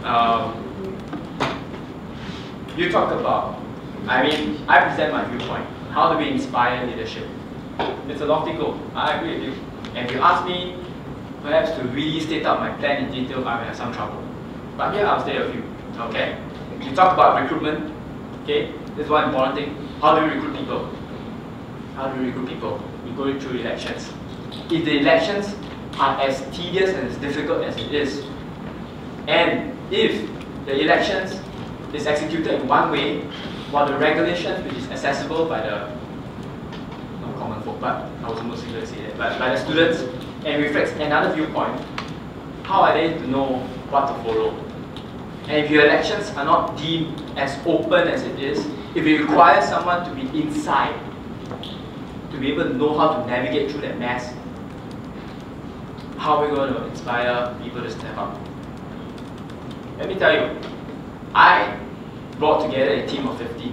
You talk about, I present my viewpoint. How do we inspire leadership? It's a lofty goal. I agree with you. And if you ask me, perhaps to really state out my plan in detail, I may have some trouble. But here I'll state a few. Okay? You talk about recruitment. Okay? This is one important thing. How do we recruit people? How do we recruit people? We go through elections. If the elections are as tedious and as difficult as it is, and if the elections is executed in one way, while the regulations, which is accessible by the non-common folk, but I was almost going to say that, but by the students, and reflects another viewpoint, how are they to know what to follow? And if your elections are not deemed as open as it is, if it requires someone to be inside, to be able to know how to navigate through that mess, how are we going to inspire people to step up? Let me tell you, I brought together a team of 15.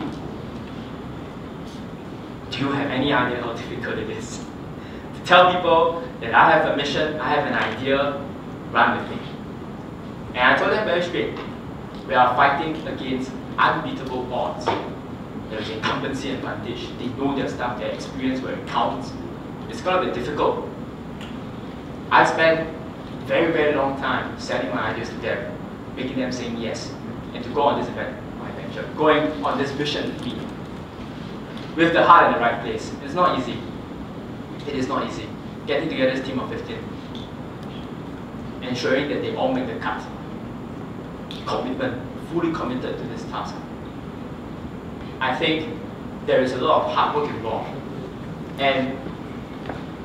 Do you have any idea how difficult it is? To tell people that I have a mission, I have an idea, run with me. And I told them very straight, we are fighting against unbeatable odds. There is incumbency advantage. They know their stuff, their experience where it counts. It's going to be difficult. I spent a very, very long time selling my ideas to them, making them saying yes, and to go on this event, my venture, going on this mission with me, with the heart in the right place. It's not easy. It is not easy. Getting together this team of 15, ensuring that they all make the cut. Commitment, fully committed to this task. I think there is a lot of hard work involved. And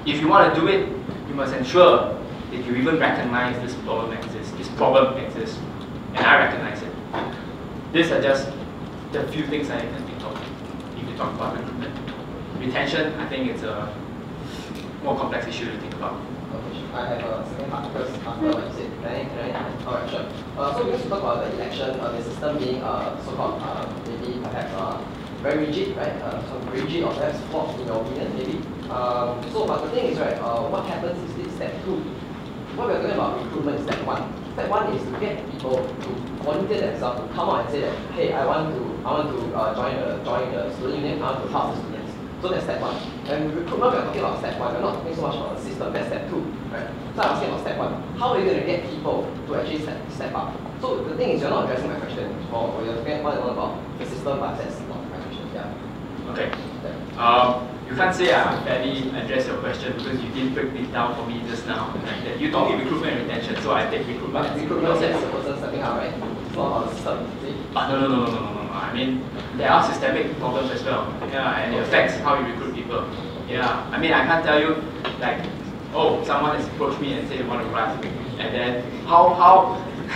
if you want to do it, you must ensure that you even recognize this problem exists, and I recognize it. These are just the few things I can think of if you talk about recruitment. Retention, I think it's a more complex issue to think about. Okay, I have a second part because after what you said, alright, sure. So because we talk about the election, the system being so-called maybe perhaps very rigid, right? Rigid or perhaps flawed in your opinion, maybe. So, but the thing is, right? What happens is this step 2. What we're talking about recruitment is step 1. Step 1 is to get people to volunteer themselves to come out and say that, hey, I want to join the student union. I want to help the students. So that's step 1. And recruitment, we're talking about step 1. We're not talking so much about the system. That's step 2, right? So I'm asking about step 1. How are you going to get people to actually step up? So the thing is, you're not addressing my question, or you're talking one about the system, but that's not my question. Yeah. Okay. You can't say I fairly address your question because you didn't break it down for me just now. Like that. You told me recruitment and retention, so I take recruitment. But recruitment is the person stepping out, right? It's not about the system. See? No. I mean, there are systemic problems as well. Yeah, and it affects how you recruit people. Yeah, I mean, I can't tell you like, oh, someone has approached me and said they want to run, and then how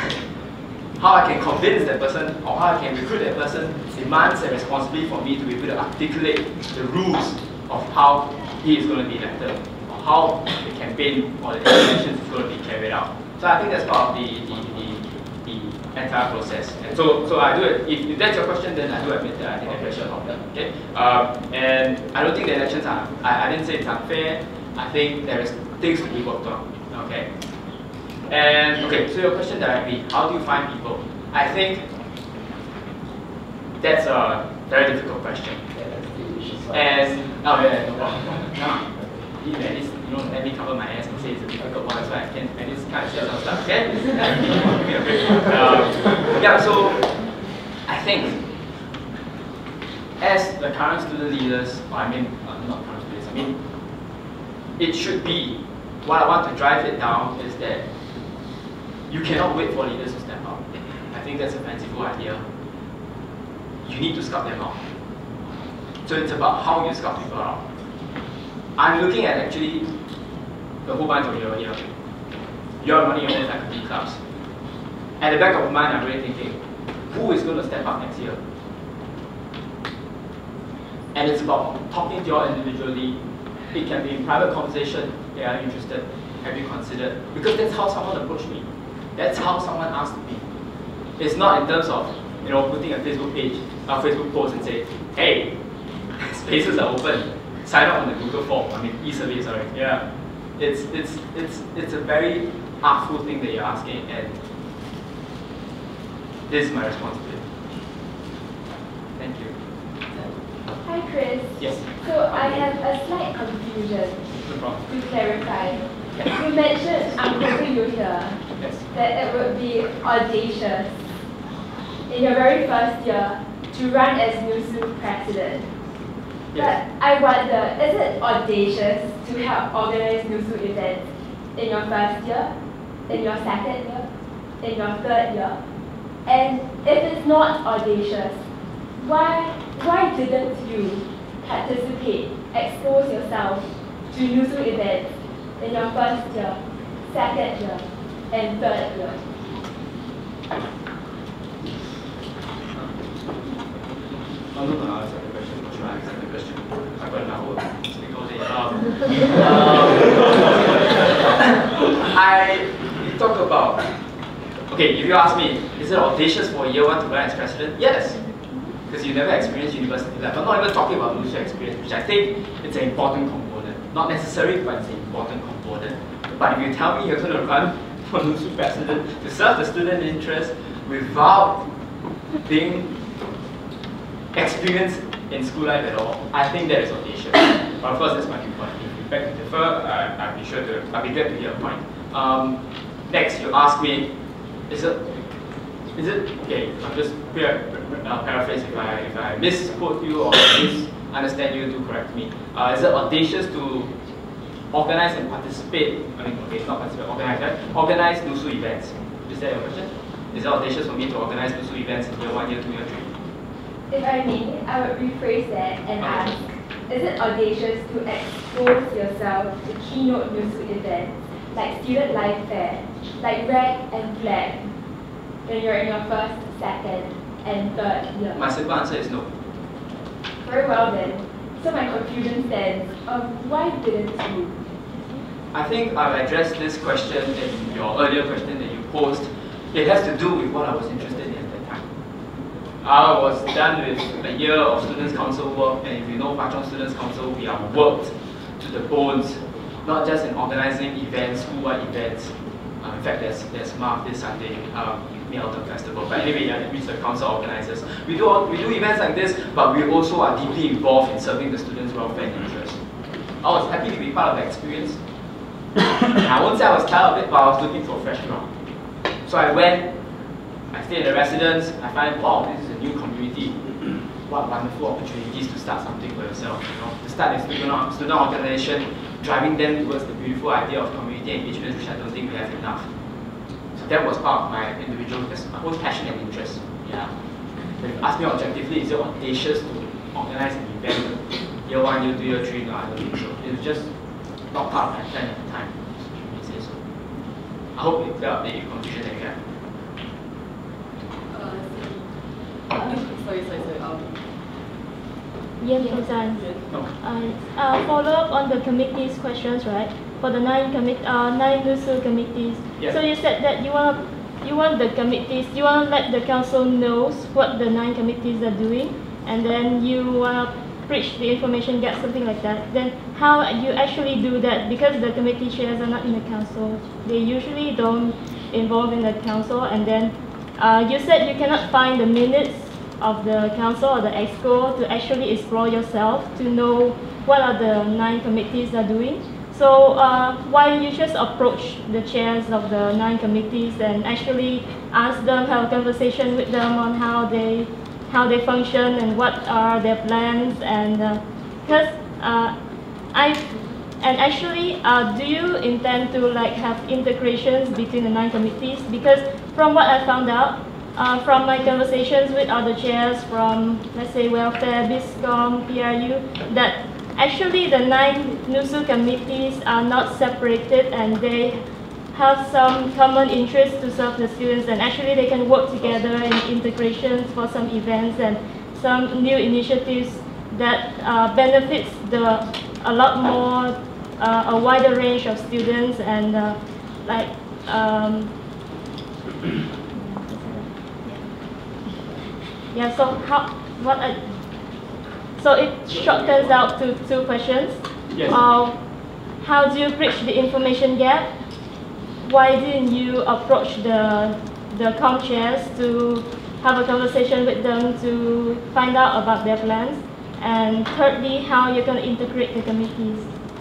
I can convince that person or how I can recruit that person demands a responsibility for me to be able to articulate the rules of how he is going to be elected, or how the campaign or the elections is going to be carried out. So I think that's part of the entire process. And so I do it. If that's your question, then I do admit that I think I should help them. Okay. And I don't think the elections are. I didn't say it's unfair. I think there is things to be worked on. Okay. And okay. So your question directly: how do you find people? I think that's a very difficult question. And oh yeah, no problem. At least let me cover my ass and say it's a difficult one, so I can at least kind of say some stuff. Okay? Give me a break. Yeah. So I think as the current student leaders, or I mean not current students, I mean it should be. What I want to drive it down is that you cannot wait for leaders to step up. I think that's a fanciful idea. You need to scout them out. So it's about how you scout people out. I'm looking at actually the whole bunch of you here. You're running your own faculty clubs. At the back of my mind, I'm really thinking, who is going to step up next year? And it's about talking to you all individually. It can be in private conversation. They are interested. Have you considered? Because that's how someone approached me. That's how someone asked me. It's not in terms of putting a Facebook page, a Facebook post and say, hey, spaces are open. Sign up on the Google form. I mean, e-survey, sorry. Yeah, it's a very artful thing that you're asking, and this is my responsibility. Thank you. Hi, Chris. Yes. So I have a slight confusion. No problem. To clarify, Yeah. you mentioned, I'm quoting you here, Yes. that it would be audacious in your very first year to run as NUSSU president. Yes. But I wonder, is it audacious to help organize NUSSU events in your first year, in your second year, in your third year? And if it's not audacious, why didn't you participate, expose yourself to NUSSU events in your first year, second year, and third year? I'm not going to answer the question. I'm trying to answer the question. I've got an hour. Speak all day. You talked about, okay, if you ask me, is it audacious for a year one to run as president? Yes. Because you never experienced university life. I'm not even talking about NUSSU experience, which I think it's an important component. Not necessary, but it's an important component. But if you tell me you're going to run for NUSSU president to serve the student interest without being experienced in school life at all, I think that is audacious. But of course, that's my viewpoint. If you beg to differ, I'll be glad to hear a point. Next, you ask me, is it okay? I'm just paraphrase if I misquote you or misunderstand you, do correct me. Is it audacious to organize and participate? I mean, okay, not participate, organize, right? Organize NUSSU events. Is that your question? Is it audacious for me to organize NUSSU events in year 1, year 2, year 3? If I may, I would rephrase that and ask, is it audacious to expose yourself to keynote NUSSU events like Student Life Fair, like REC and FLAG, when you're in your first, second, and third year? My simple answer is no. Very well then. So my confusion stands. Why didn't you? I think I've addressed this question in your earlier question that you posed. It has to do with what I was interested in at that time. I was done with a year of Students' Council work, and if you know Hwa Chong Students' Council, we are worked to the bones, not just in organizing events, school-wide events. In fact, there's MAF this Sunday, Mid-Autumn Festival. But anyway, yeah, it's the council organizers. We do events like this, but we also are deeply involved in serving the students' welfare and interests. I was happy to be part of the experience. I won't say I was tired of it, but I was looking for a fresh ground. So I went, I stayed in the residence, I find, wow, this is a new community. What wonderful opportunities to start something for yourself, you know, to start a student organization, driving them towards the beautiful idea of community engagement, which I don't think we have enough. So that was part of my individual, my own passion and interest. Yeah. But if you ask me objectively, is it audacious to organize an event year 1, year 2, year 3? No, I don't think so. It was just not part of my plan at the time. Let me say so. I hope it cleared up the confusion that you have. Sorry. Follow up on the committee's questions, right? For the 9 NUSSU committees. Yes. So you said that you want the committees, you want to let the council knows what the 9 committees are doing, and then you want to bridge the information gap, something like that. Then how you actually do that? Because the committee chairs are not in the council, they usually don't involve in the council, and then you said you cannot find the minutes of the council or the exco to actually explore yourself to know what are the 9 committees are doing. So why don't you just approach the chairs of the 9 committees and actually ask them, have a conversation with them on how they function and what are their plans, and because do you intend to like have integrations between the 9 committees? Because from what I found out, from my conversations with other chairs from, let's say, welfare, BISCOM, PRU, that actually the 9 NUSSU committees are not separated and they have some common interests to serve the students, and actually they can work together in integrations for some events and some new initiatives that benefits a lot more, a wider range of students, and yeah, so it shortens out to 2 questions. Yes. How do you bridge the information gap? Why didn't you approach the com chairs to have a conversation with them to find out about their plans? And thirdly, how you're going to integrate the committees?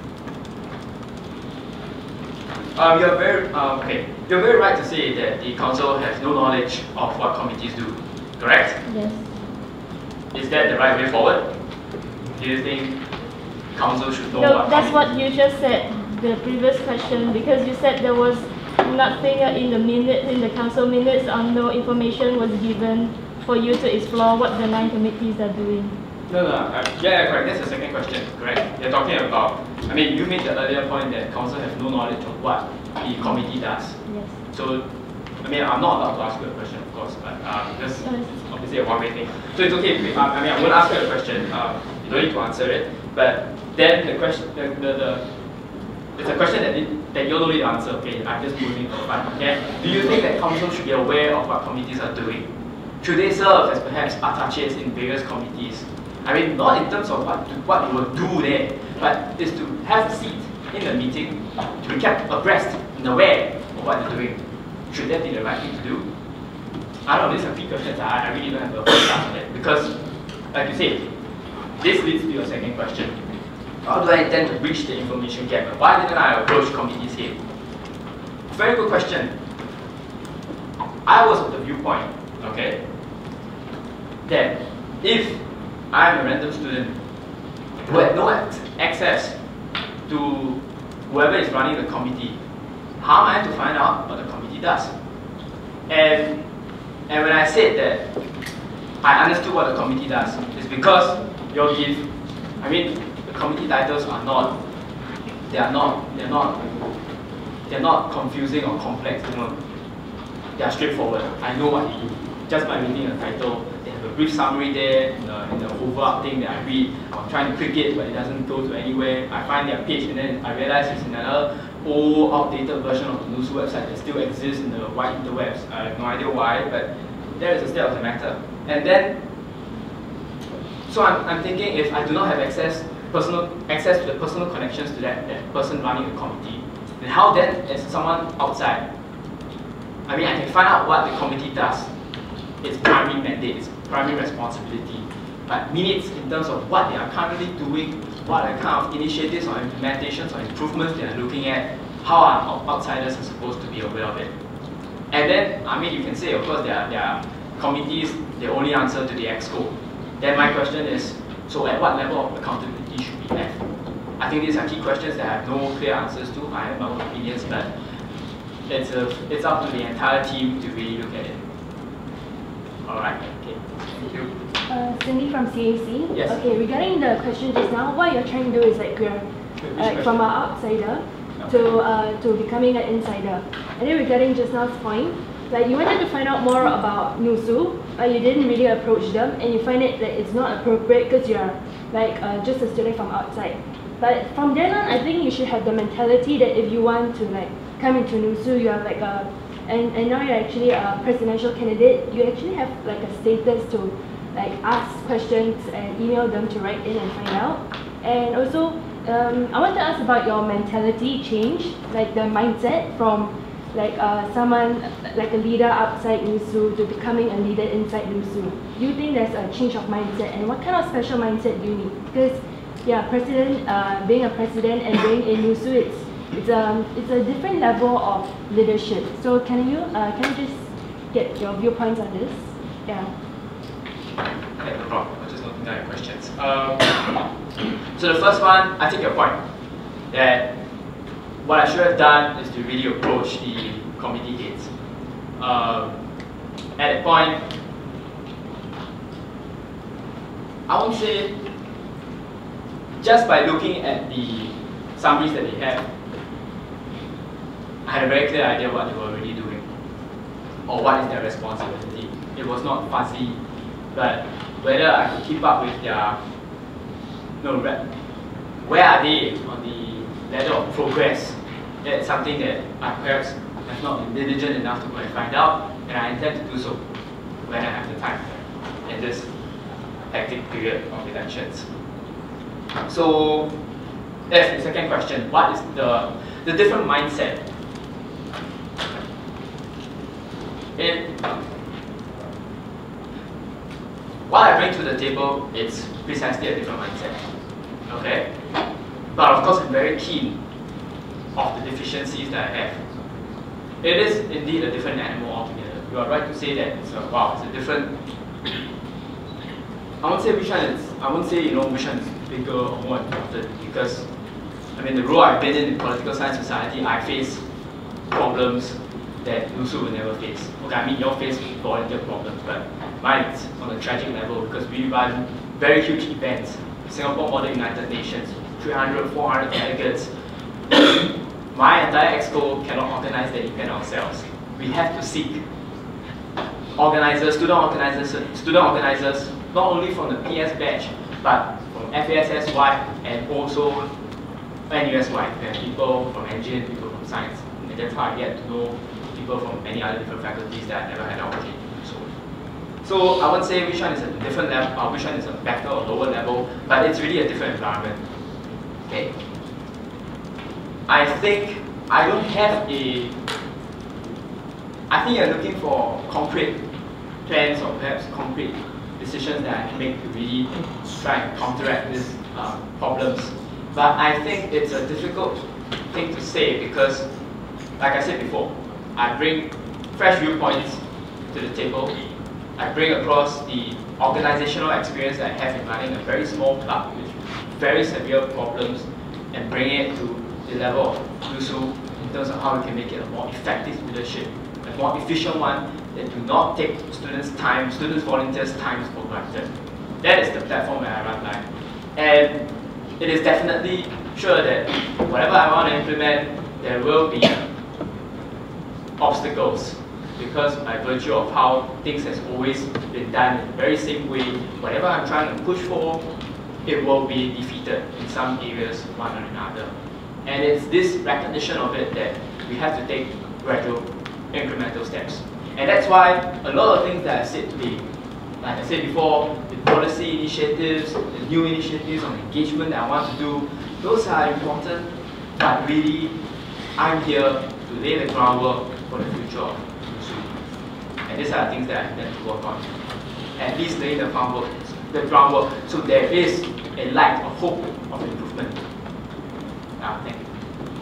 You're very You're very right to say that the council has no knowledge of what committees do. Correct? Yes. Is that the right way forward? Do you think council should know No, what that's what you just said, the previous question, because you said there was nothing in the council minutes, no information was given for you to explore what the 9 committees are doing. No, yeah, correct. That's the second question, correct? You're talking about, you made the earlier point that council have no knowledge of what the committee does. Yes. So, I'm not allowed to ask you a question, of course, but because obviously a one-way thing. So it's okay. I won't ask you a question. You don't need to answer it. But then the question, it's a question that you don't need to answer. Okay, I'm just moving for fun. Okay. Do you think that council should be aware of what committees are doing? Should they serve as perhaps attaches in various committees? Not in terms of what they will do there, but is to have a seat in the meeting to be kept abreast and aware of what they're doing. Should that be the right thing to do? I don't know, these are big questions. I really don't have a first answer on it. Because, like you said, this leads to your second question. How do I intend to bridge the information gap? Why didn't I approach committees here? Very good question. I was of the viewpoint, okay, that if I'm a random student who had no access to whoever is running the committee, how am I to find out what the committee does? And when I said that I understood what the committee does, it's because you'll give, committee titles are not, they're not confusing or complex, you know. They are straightforward. I know what they do. Just by reading a title, they have a brief summary there in the overall thing that I read. I'm trying to click it, but it doesn't go to anywhere. I find their page and then I realize it's another old, outdated version of the NUSSU website that still exists in the wide interwebs. I have no idea why, but there is a state of the matter. And then, so I'm thinking, if I do not have access to the personal connections to that person running the committee, then how then, as someone outside, I mean, I can find out what the committee does, its primary mandate, its primary responsibility, but minutes in terms of what they are currently doing, what are the kind of initiatives or implementations or improvements they are looking at, how are outsiders are supposed to be aware of it. And then, I mean, you can say, of course, there are committees, they only answer to the EXCO. Then my question is, so at what level of accountability should be left? I think these are key questions that I have no clear answers to. I have my own opinions, but it's up to the entire team to really look at it. All right, okay, thank you. Cindy from CAC. Yes. Okay, regarding the question just now, what you're trying to do is like we're from an outsider to becoming an insider. And then regarding just now's point, like you wanted to find out more about NUSSU, but you didn't really approach them, and you find it that it's not appropriate because you're like just a student from outside. But from then on, I think you should have the mentality that if you want to like come into NUSSU, you are like a and now you're actually a presidential candidate, you actually have like a status to like ask questions and email them to write in and find out. And also, I want to ask about your mentality change, like the mindset from like someone, like a leader outside NUSSU to becoming a leader inside NUSSU. Do you think there's a change of mindset, and what kind of special mindset do you need? Because yeah, being a president and being in NUSSU, it's a different level of leadership. So can you just get your viewpoints on this? Yeah. Okay, no problem. I'll just note down your questions. So the first one, I take your point that what I should have done is to really approach the committee heads. At that point, I won't say just by looking at the summaries that they have, I had a very clear idea what they were already doing or what is their responsibility. It was not fuzzy, but whether I could keep up with their, where are they on the ladder of progress? That's something that I perhaps have not been diligent enough to go and find out, and I intend to do so when I have the time in this hectic period of elections. So that's the second question. What is the different mindset? What I bring to the table is precisely a different mindset. Okay? But of course I'm very keen of the deficiencies that I have. It is indeed a different animal altogether. You are right to say that it's a different. I won't say which one is which one is bigger or more important, because I mean the role I've been in political science society, I face problems that NUSSU will never face. Okay, I mean you all face volunteer problems, but mine is on a tragic level because we run very huge events. Singapore Model United Nations, 300, 400 delegates. My entire EXCO cannot organize the event ourselves. We have to seek organizers, student organizers, not only from the PS batch, but from FASS-wide and also NUS-wide. We have people from engineering, people from science. And that's how I get to know people from many other different faculties that I never had the opportunity to do so. So I won't say which one is at a different level, or which one is a better or lower level, but it's really a different environment. Okay. I think I don't have a. I think you're looking for concrete plans or perhaps concrete decisions that I can make to really try and counteract these problems. But I think it's a difficult thing to say because, like I said before, I bring fresh viewpoints to the table. I bring across the organizational experience that I have in running a very small club with very severe problems and bring it to the level of NUSSU in terms of how we can make it a more effective leadership, a more efficient one that do not take students' time, volunteers' time for granted. That is the platform that I run by. And it is definitely sure that whatever I want to implement, there will be obstacles, because by virtue of how things has always been done in the very same way, whatever I'm trying to push for, it will be defeated in some areas, one or another. And it's this recognition of it that we have to take gradual, incremental steps. And that's why a lot of things that I've said today, like I said before, the policy initiatives, the new initiatives on engagement that I want to do, those are important, but really, I'm here to lay the groundwork for the future of NUSSU. And these are the things that I intend to work on. At least laying the groundwork, so there is a light, a hope of improvement. Thank you.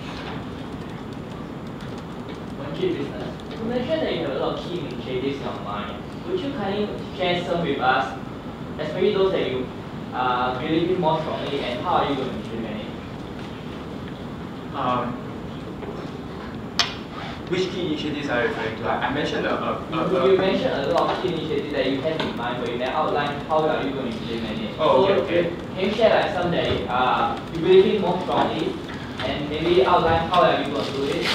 Business. You mentioned that you have a lot of key initiatives in your mind. Would you kindly share some with us, especially those that you believe in more strongly, and how are you going to implement it? Which key initiatives are you referring to? I mentioned you mentioned a lot of key initiatives that you have in mind, but you then outline how are you going to implement it. Oh, so okay. Can you share like some that you believe in more strongly, and maybe outline how are you going to do it?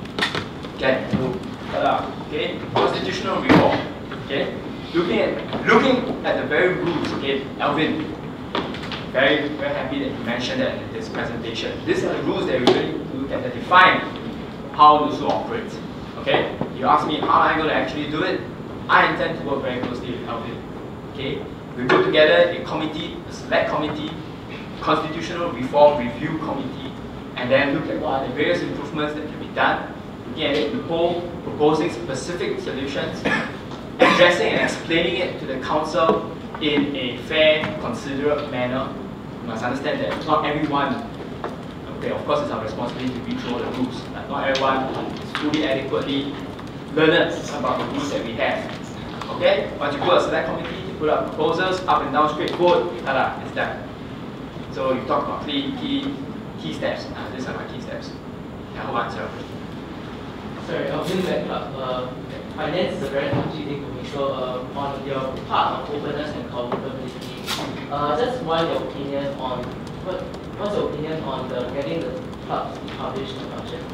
Okay, constitutional reform. Okay, looking at the very roots. Okay, Alvin, very happy that you mentioned that in this presentation. These are the rules that we really look at that define how NUSSU operates. Okay, you ask me how am I going to actually do it? I intend to work very closely with Alvin. Okay, we put together a committee, a select committee, constitutional reform review committee, and then look at what are the various improvements that can be done. Looking at it in the whole, proposing specific solutions, addressing and explaining it to the council in a fair, considerate manner. You must understand that not everyone, okay, of course it's our responsibility to read through all the rules, but not everyone is fully adequately learned about the rules that we have. Okay? Once you put a select committee, you put up proposals, up and down, straight vote, tada, it's done. So you talk about three key steps. These are my key steps. I hope I answer your question. Sorry, I'll bring back up. Finance is a very touchy thing for me. So on your part of openness and accountability, just want your opinion on what's your opinion on getting the clubs to publish the budgets?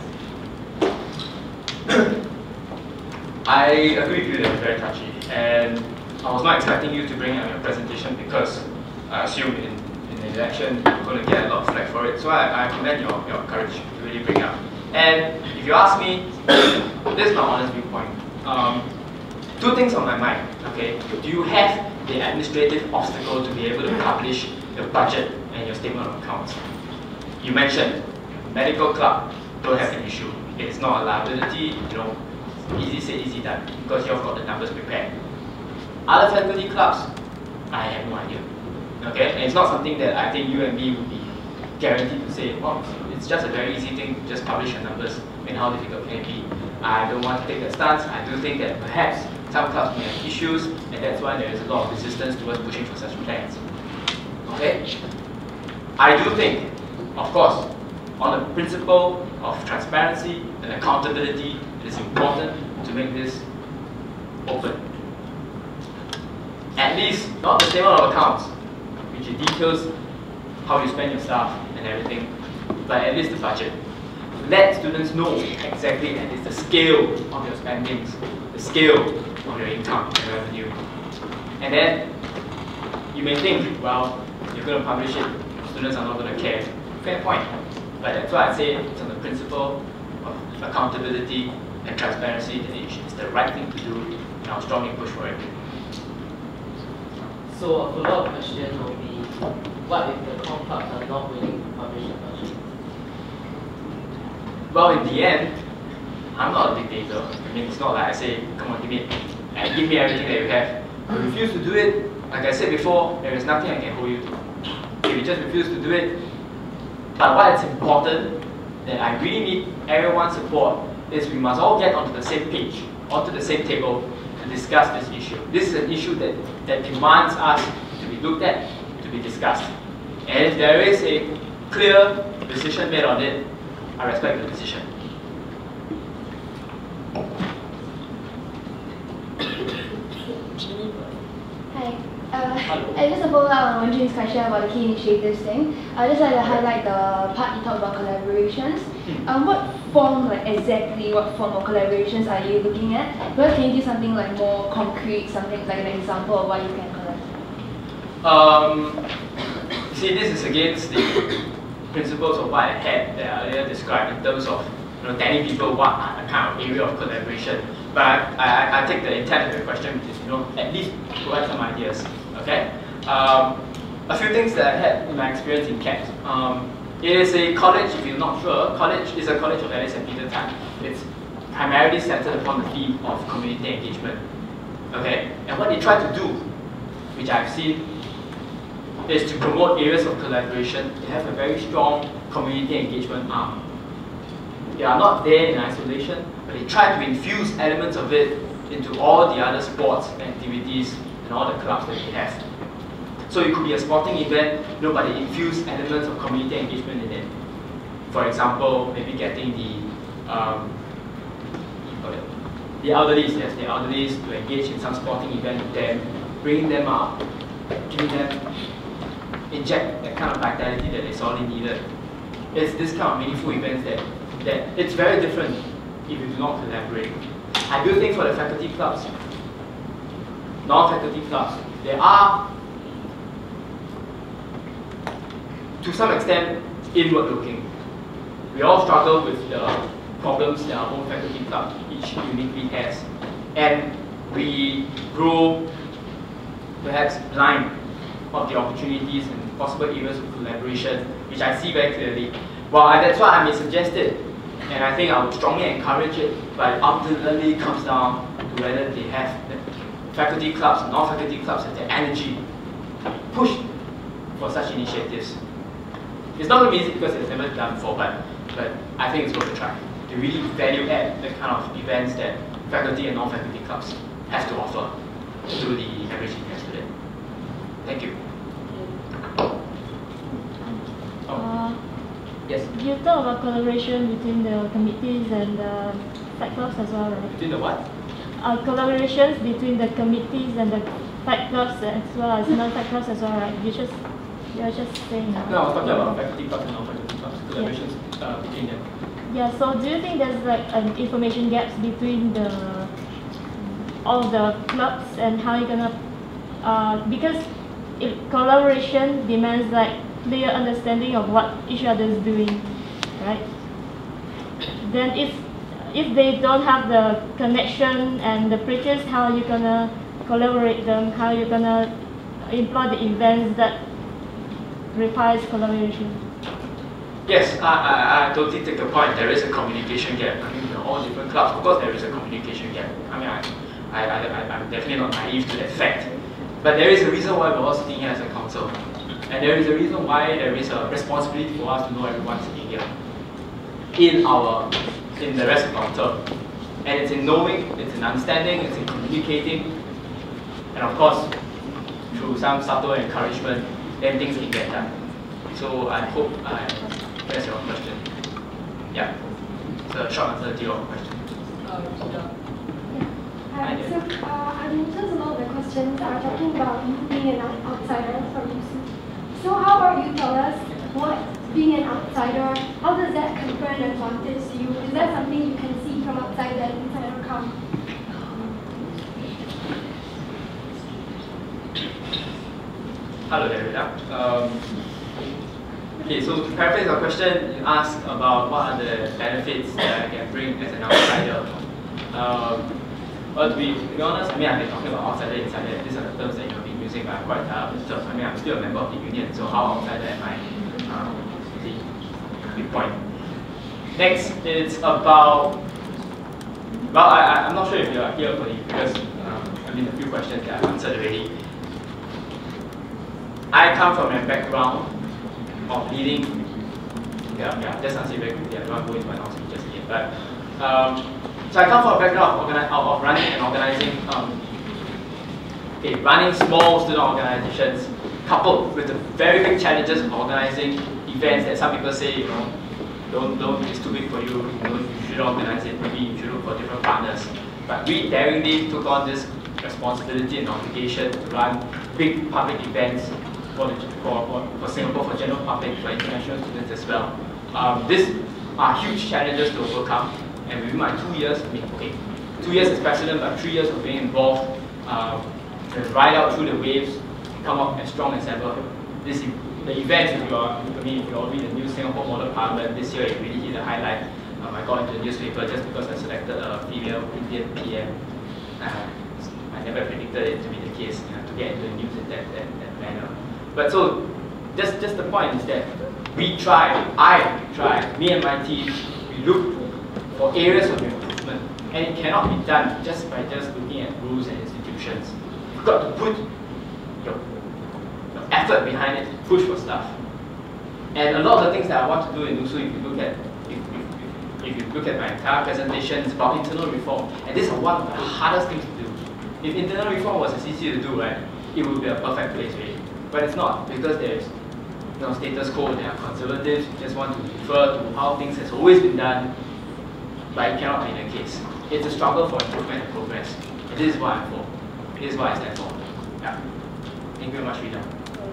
I agree with you that it's very touchy, and I was not expecting you to bring up your presentation because I assume in the election you're going to get a lot of flack for it. So I commend your courage to really bring it up. And if you ask me, this is my honest viewpoint. Two things on my mind. Okay, do you have the administrative obstacle to be able to publish your budget and your statement of accounts? You mentioned medical club don't have an issue. It's not a liability. You know, easy said, easy done because you've got the numbers prepared. Other faculty clubs, I have no idea. Okay, and it's not something that I think you and me would be guaranteed to say, well, it's just a very easy thing, just publish your numbers. I mean, how difficult can it be? I don't want to take that stance. I do think that perhaps some clubs may have issues, and that's why there is a lot of resistance towards pushing for such plans. Okay? I do think, of course, on the principle of transparency and accountability, it is important to make this open. At least, not the statement of accounts, which details how you spend your staff and everything, but at least the budget. Let students know exactly at least the scale of your spendings, the scale of your income and revenue. And then you may think, well, you're going to publish it, students are not going to care. Fair point. But that's why I say it's on the principle of accountability and transparency that it's the right thing to do, and I'll strongly push for it. So a follow-up question will be, what if the clubs are not willing to publish the budget? Well, in the end, I'm not a dictator. I mean, it's not like I say, come on, give me everything that you have. If you refuse to do it, like I said before, there is nothing I can hold you to. If you just refuse to do it, but what is important, that I really need everyone's support, is we must all get onto the same page, onto the same table, to discuss this issue. This is an issue that demands us to be looked at, to be discussed. And if there is a clear decision made on it, I respect the decision. Hi. Just to follow up on Wenjun's question about the key initiatives thing, I'd just like to highlight the part you talked about collaborations. What form, exactly what form of collaborations are you looking at? Well, can you do something more concrete, something like an example of what you can collaborate? See, this is against the principles of what I had that I earlier described in terms of telling people what are the kind of area of collaboration. But I take the intent of your question, which is at least provide some ideas. Okay. A few things that I had in my experience in CAPT. It is a college, if you're not sure, college is a college of Alice and Peter Tan. It's primarily centered upon the theme of community engagement. Okay? And what they try to do, which I've seen, is to promote areas of collaboration. They have a very strong community engagement arm. They are not there in isolation, but they try to infuse elements of it into all the other sports activities and all the clubs that they have. So it could be a sporting event, but they infuse elements of community engagement in it. For example, maybe getting the elderlies, yes, the elderlies to engage in some sporting event with them, bringing them up, giving them, inject that kind of vitality that they sorely needed. It's this kind of meaningful events that it's very different if you do not collaborate. I do think for the faculty clubs, non-faculty clubs, they are, to some extent, inward looking. We all struggle with the problems that our own faculty club each uniquely has. And we grow perhaps blind of the opportunities and possible areas of collaboration, which I see very clearly. Well, that's why I may suggest it, and I think I would strongly encourage it, but ultimately it comes down to whether they have the faculty clubs and non-faculty clubs have the energy to push for such initiatives. It's not going to be easy because it's never been done before, but I think it's worth a try to really value add the kind of events that faculty and non-faculty clubs have to offer to the average Indian student. Thank you. Yes. You talk about collaboration between the committees and the fact clubs as well, right? Between the what? Collaborations between the committees and the fact clubs as well as non-fact clubs as well, right? You're just saying now. No, I was talking about faculty clubs and non-faculty clubs, collaborations between them. Yeah, so do you think there's information gaps between all the clubs and how you're gonna, because collaboration demands clear understanding of what each other is doing, right? Then if they don't have the connection and the bridges, how are you gonna collaborate them? How are you gonna employ the events that requires collaboration? Yes, I totally take the point. There is a communication gap. I mean, all different clubs, of course there is a communication gap. I mean, I'm definitely not naive to that fact. But there is a reason why we're all sitting here as a council. And there is a reason why there is a responsibility for us to know everyone sitting here in the rest of our term. And it's in knowing, it's in understanding, it's in communicating, and of course, through some subtle encouragement, then things can get done. So I hope I addressed your question. Yeah, it's a short answer to your question. Hi, so I've noticed a lot of the questions are talking about you being an outsider from NUSSU. So how about you tell us what being an outsider, how does that confer an advantage to you? Is that something you can see from outside that insider come? Hello there, okay, so to paraphrase your question, you asked about what are the benefits that I can bring as an outsider. Well, to be honest, I mean, I've been talking about outsider, insider. These are the terms that you've been using, but I'm quite tired of these terms. I mean, I'm still a member of the union, so how outsider am I? Big point. Next, it's about, well, I'm not sure if you are here for the previous, I mean, a few questions that I've answered already. I come from a background of leading, just answer it very quickly. I don't want to go into my announcement just yet, but so I come from a background of running and organizing, running small student organizations, coupled with the very big challenges of organizing events that some people say, don't, it's too big for you, you should organize it, maybe you should look for different partners. But we daringly took on this responsibility and obligation to run big public events for Singapore, for general public, for international students as well. These are huge challenges to overcome, and within my 2 years, 2 years as president, but 3 years of being involved, to ride out through the waves, come up as strong as ever. The events, if you all read the new Singapore Model Parliament this year, it really hit the highlight. I got into the newspaper just because I selected a female Indian PM. I never predicted it to be the case, to get into the news in that manner. But so, just the point is that we try, me and my team, we look for areas of improvement, and it cannot be done just by looking at rules and institutions. You've got to put your effort behind it, push for stuff. And a lot of the things that I want to do in NUSSU, if you look at my entire presentation, it's about internal reform. And this is one of the hardest things to do. If internal reform was as easy to do, right, it would be a perfect place, really. But it's not, because there's status quo, there are conservatives who just want to refer to how things has always been done, but it cannot be the case. It's a struggle for improvement and progress. And this is what I'm for. This is what I stand for. Yeah. Thank you very much, Rita.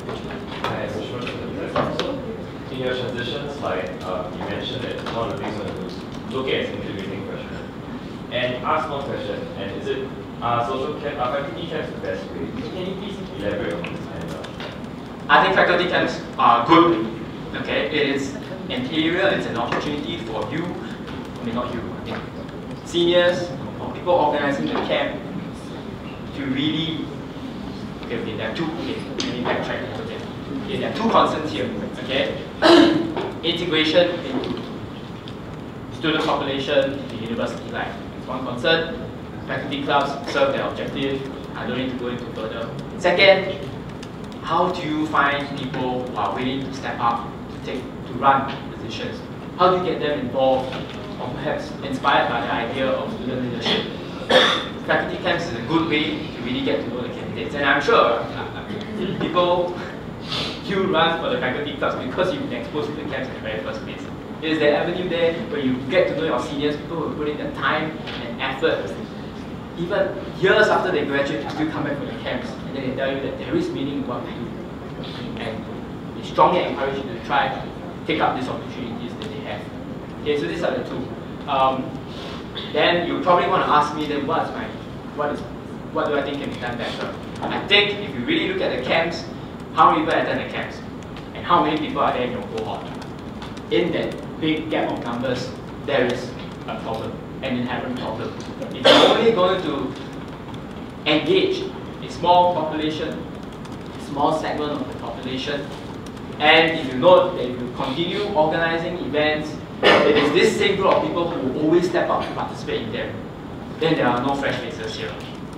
In your transition slide, you mentioned that one of the things you want to do is look at integrating freshmen and ask one question, and is it faculty camps the best way? Can you please elaborate on this matter? I think faculty camps are good. Okay, it is an area, it's an opportunity for you, not you, I think, seniors or people organizing the camp to really, there are two, let me backtrack a little bit. There are two concerns here, okay? Integration into student population in the university life. It's one concern. Faculty clubs serve their objective. I don't need to go into further. Second, how do you find people who are willing to step up, to run positions? How do you get them involved, or perhaps inspired by the idea of student leadership? Faculty camps is a good way to really get to know the candidates. And I'm sure people, you run for the faculty clubs because you've been exposed to the camps in the very first place. There's the avenue there where you get to know your seniors, people who put in the time and effort. Even years after they graduate, they still come back from the camps, and then they tell you that there is meaning in what we do. And we strongly encourage you to try to take up these opportunities that they have. Okay, so these are the two. Then you probably want to ask me then what do I think can be done better? I think if you really look at the camps, how many people attend the camps, and how many people are there in your cohort? In that big gap of numbers, there is a problem, an inherent problem. If you're only going to engage a small population, a small segment of the population, and if you note that if you continue organizing events, it is this same group of people who will always step up to participate in them, then there are no fresh faces here.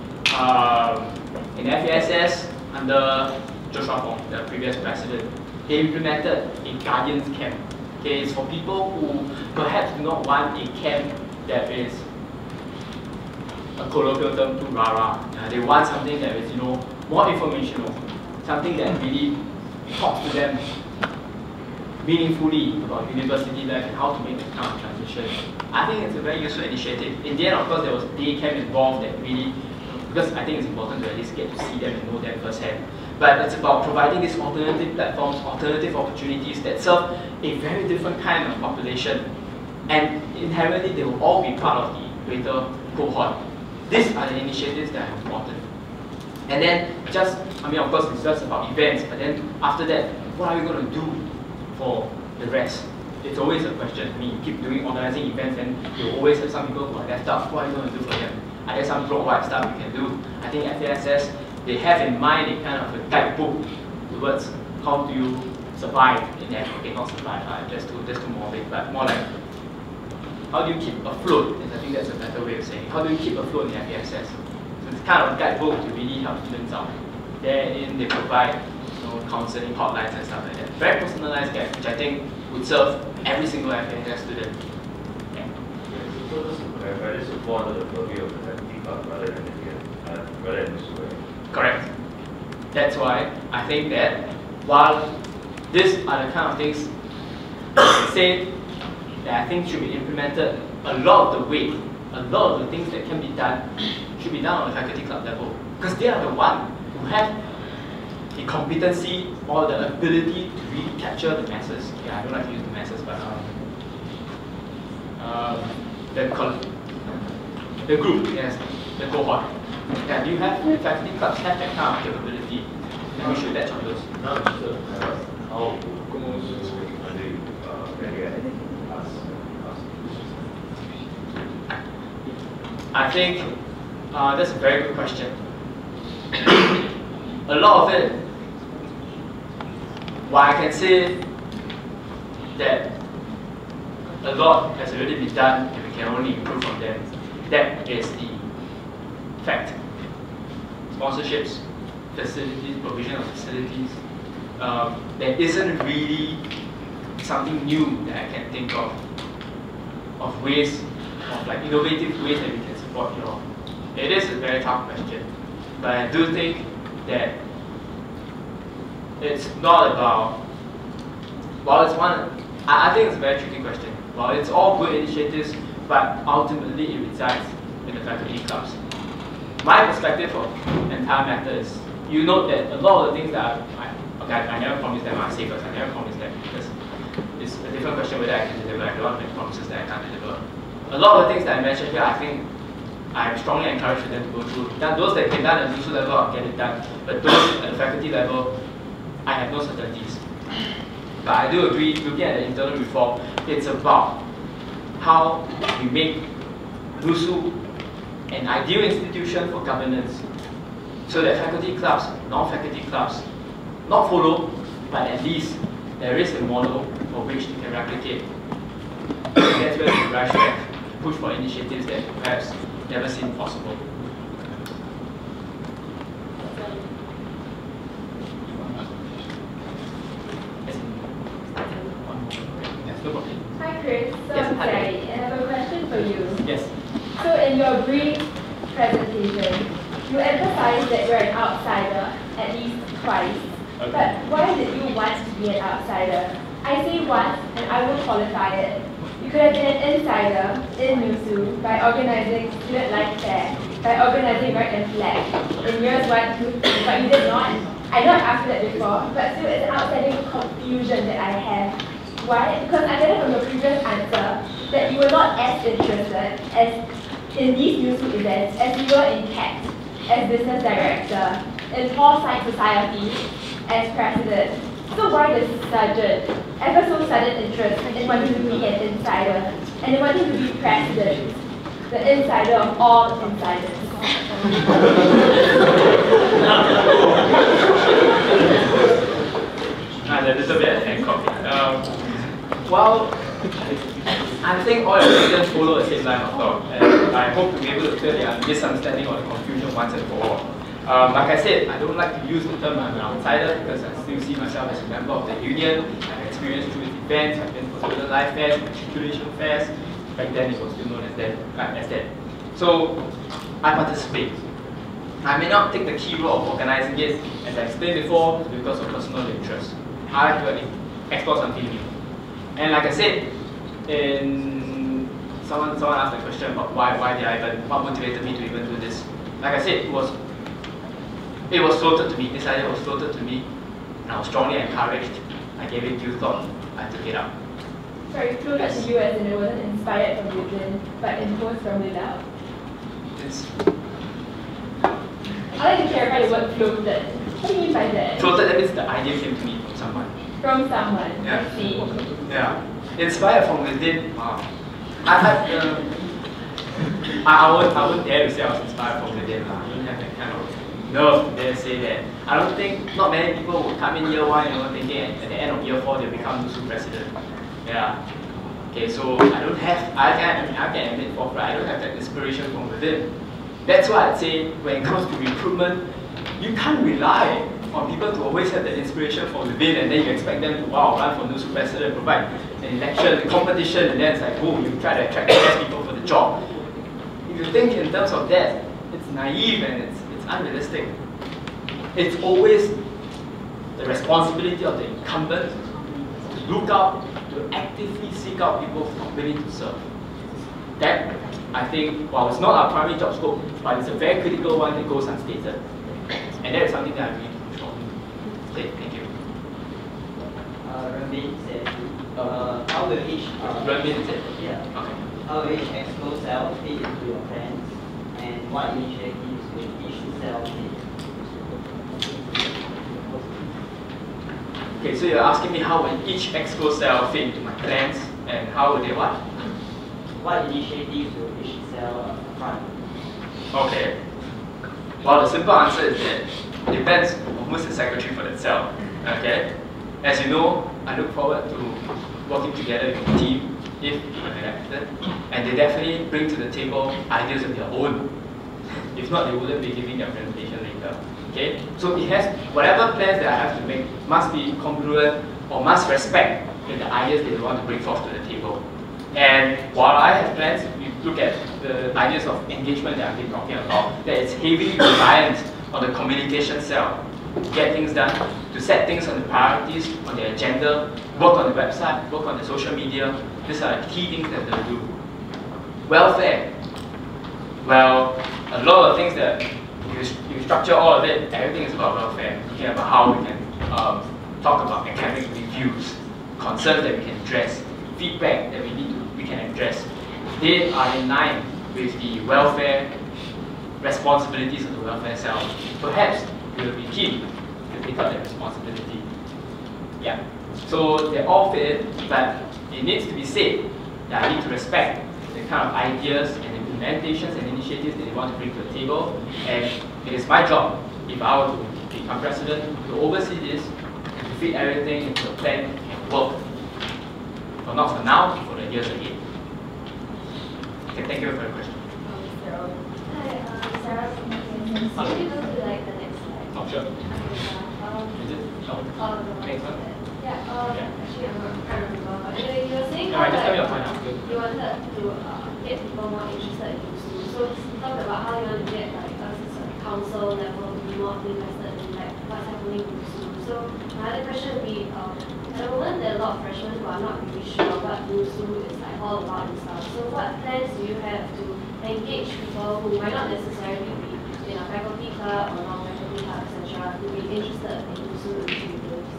In FASS, under Joshua Fong, the previous president, they implemented a guardians camp. Okay, it's for people who perhaps do not want a camp that is a colloquial term too rah-rah. They want something that is, more informational, something that really talks to them meaningfully about university life and how to make that kind of transition. I think it's a very useful initiative. In the end, of course, there was day camp involved that really, because I think it's important to at least get to see them and know them firsthand. But it's about providing these alternative platforms, alternative opportunities that serve a very different kind of population. And inherently, they will all be part of the greater cohort. These are the initiatives that are important. And then of course, it's just about events, but then after that, what are we going to do for the rest? It's always a question. You keep organizing events, and you always have some people who are left out. What are you going to do for them? Are there some pro-white stuff you can do? I think FASS, they have in mind a kind of a guidebook towards how do you survive in that. Okay, not survive, just too morbid, but more like how do you keep afloat? I think that's a better way of saying it. How do you keep afloat in FASS? So it's kind of a guidebook to really help students out. Therein they provide counseling hotlines and stuff like that. Very personalized guide, which I think would serve every single FASS student. Yeah. So just to clarify, this would fall under the purview of the faculty club rather than NUSSU, right? Correct. That's why I think that while these are the kind of things say that I think should be implemented, a lot of the weight, a lot of the things that can be done should be done on the faculty club level, because they are the ones who have the competency or the ability to really capture the masses. Yeah, I don't like to use the masses, but the group, yes, the cohort. Yeah, do you have faculty clubs have that kind of capability? And we should touch on those. Now, Mr. How I think that's a very good question. A lot of it, while I can say that a lot has already been done and we can only improve on them, that is the fact. Sponsorships, facilities, provision of facilities, there isn't really something new that I can think of ways, of like innovative ways that we can support you all. It is a very tough question, but I do think that it's not about, well, it's one, I think it's a very tricky question. Well, it's all good initiatives, but ultimately it resides in the faculty clubs. My perspective of the entire matter is, you note that a lot of the things that I never promised them, I say first, I never promised them, because it's a different question whether I can deliver. I don't want to make promises that I can't deliver. A lot of the things that I mentioned here, I think I strongly encourage them to go through. Now, those that get done at NUSSU level, I'll get it done. But those at the faculty level, I have no certainties. But I do agree, looking at the internal reform, it's about how we make NUSSU an ideal institution for governance, so that faculty clubs, non-faculty clubs, not follow, but at least there is a model for which they can replicate. And that's where we rush back to push for initiatives that perhaps never seemed possible. Hi Chris, so Yes, I'm hi. Sally, and I have a question for you. Yes. So in your brief presentation, you emphasized that you're an outsider at least twice. Okay. But why did you want to be an outsider? I say once, and I will qualify it. You could have been an insider in NUSSU by organizing student life fair, by organizing Right and Flag in years 1, 2, 3, but you did not. I know I've asked you that before, but still it's an outstanding confusion that I have. Why? Because I gathered from your previous answer that you were not as interested as in these NUSSU events as you were in CAT as business director, in Paul Science Society as president. So why the ever so sudden interest in wanting to be an insider and in wanting to be president, the insider of all insiders? And a little bit of hand copy. Well, I think all your questions follow the same line of thought, and I hope to be able to clear the misunderstanding or the confusion once and for all. Like I said, I don't like to use the term I'm an outsider because I still see myself as a member of the union. I've experienced through events, I've been for student life fairs, matriculation fairs. Back then it was still known as that. So I participate. I may not take the key role of organizing it, as I explained before, because of personal interest. I like to explore something new. And like I said, someone asked the question about why did I even, what motivated me to even do this. Like I said, it was floated to me, this idea was floated to me, and I was strongly encouraged. I gave it due thought, I took it up. Sorry, floated to you as in it wasn't inspired from within, but imposed from without? I like to clarify the word floated. What do you mean by that? Floated, that means the idea came to me from someone. From someone, Yeah. I see. Yeah. Inspired from within, wow. I wouldn't dare to say I was inspired from within. I don't have that kind of nerve to dare say that. I don't think, not many people would come in year 1, thinking at the end of year 4 they'll become NUSSU president. Yeah. Okay, so I can admit forthright, I don't have that inspiration from within. That's why I'd say when it comes to recruitment, you can't rely on people to always have that inspiration from within and then you expect them to run for NUSSU president, provide an election, a competition, and then it's like, oh, you try to attract the best people for the job. If you think in terms of that, it's naive and it's unrealistic. It's always the responsibility of the incumbent to look out, to actively seek out people who are willing to serve. That, I think, while it's not our primary job scope, but it's a very critical one that goes unstated. And that is something that I really push on. Okay, thank you. Ranbin says, how will each Ranbin is it? Yeah. Okay. How will each exco cell fit into your plans, and what initiatives will each cell take? Okay, so you're asking me how will each exco cell fit into my plans, and how will they what? What initiatives will each cell fund? Okay. Well, the simple answer is that it depends on who's the secretary for that cell. Okay. As you know, I look forward to working together with the team if I'm elected, and they definitely bring to the table ideas of their own. If not, they wouldn't be giving their presentation later. Okay? So it has whatever plans that I have to make must be congruent or must respect with the ideas they want to bring forth to the table. And while I have plans, we look at the ideas of engagement that I've been talking about, that it's heavily reliant on the communication cell to get things done, to set things on the priorities, on the agenda, work on the website, work on the social media. These are the key things that they'll do. Welfare. Well, a lot of things that you structure all of it, everything is about welfare. Thinking about how we can talk about academic reviews, concerns that we can address, feedback that we can address. They are in line with the welfare responsibilities of the welfare cell. Perhaps we will be keen to take up that responsibility. Yeah. So they all fit, but it needs to be said that I need to respect the kind of ideas and implementations and initiatives that they want to bring to the table. And it is my job, if I were to become president, to oversee this, to fit everything into a plan and work. But not for now, for the years ahead. Okay, thank you for your question. Hi, Sarah from Can you go to like the next slide? Oh, sure. Okay, Is it? No. Next one. Actually, I'm not quite remember. But anyway, you were saying Alright, how just tell me your like, point now. Good. you wanted to get people more interested in NUSSU. So you talked about how you want to get like us as a council level to be more invested in like what's happening in NUSSU. So my other question would be, at the moment there are a lot of freshmen who are not really sure what NUSSU is like all about and stuff. So what plans do you have to engage people who might not necessarily be in a faculty club or non-faculty club, etc., to be interested in NUSSU initiatives?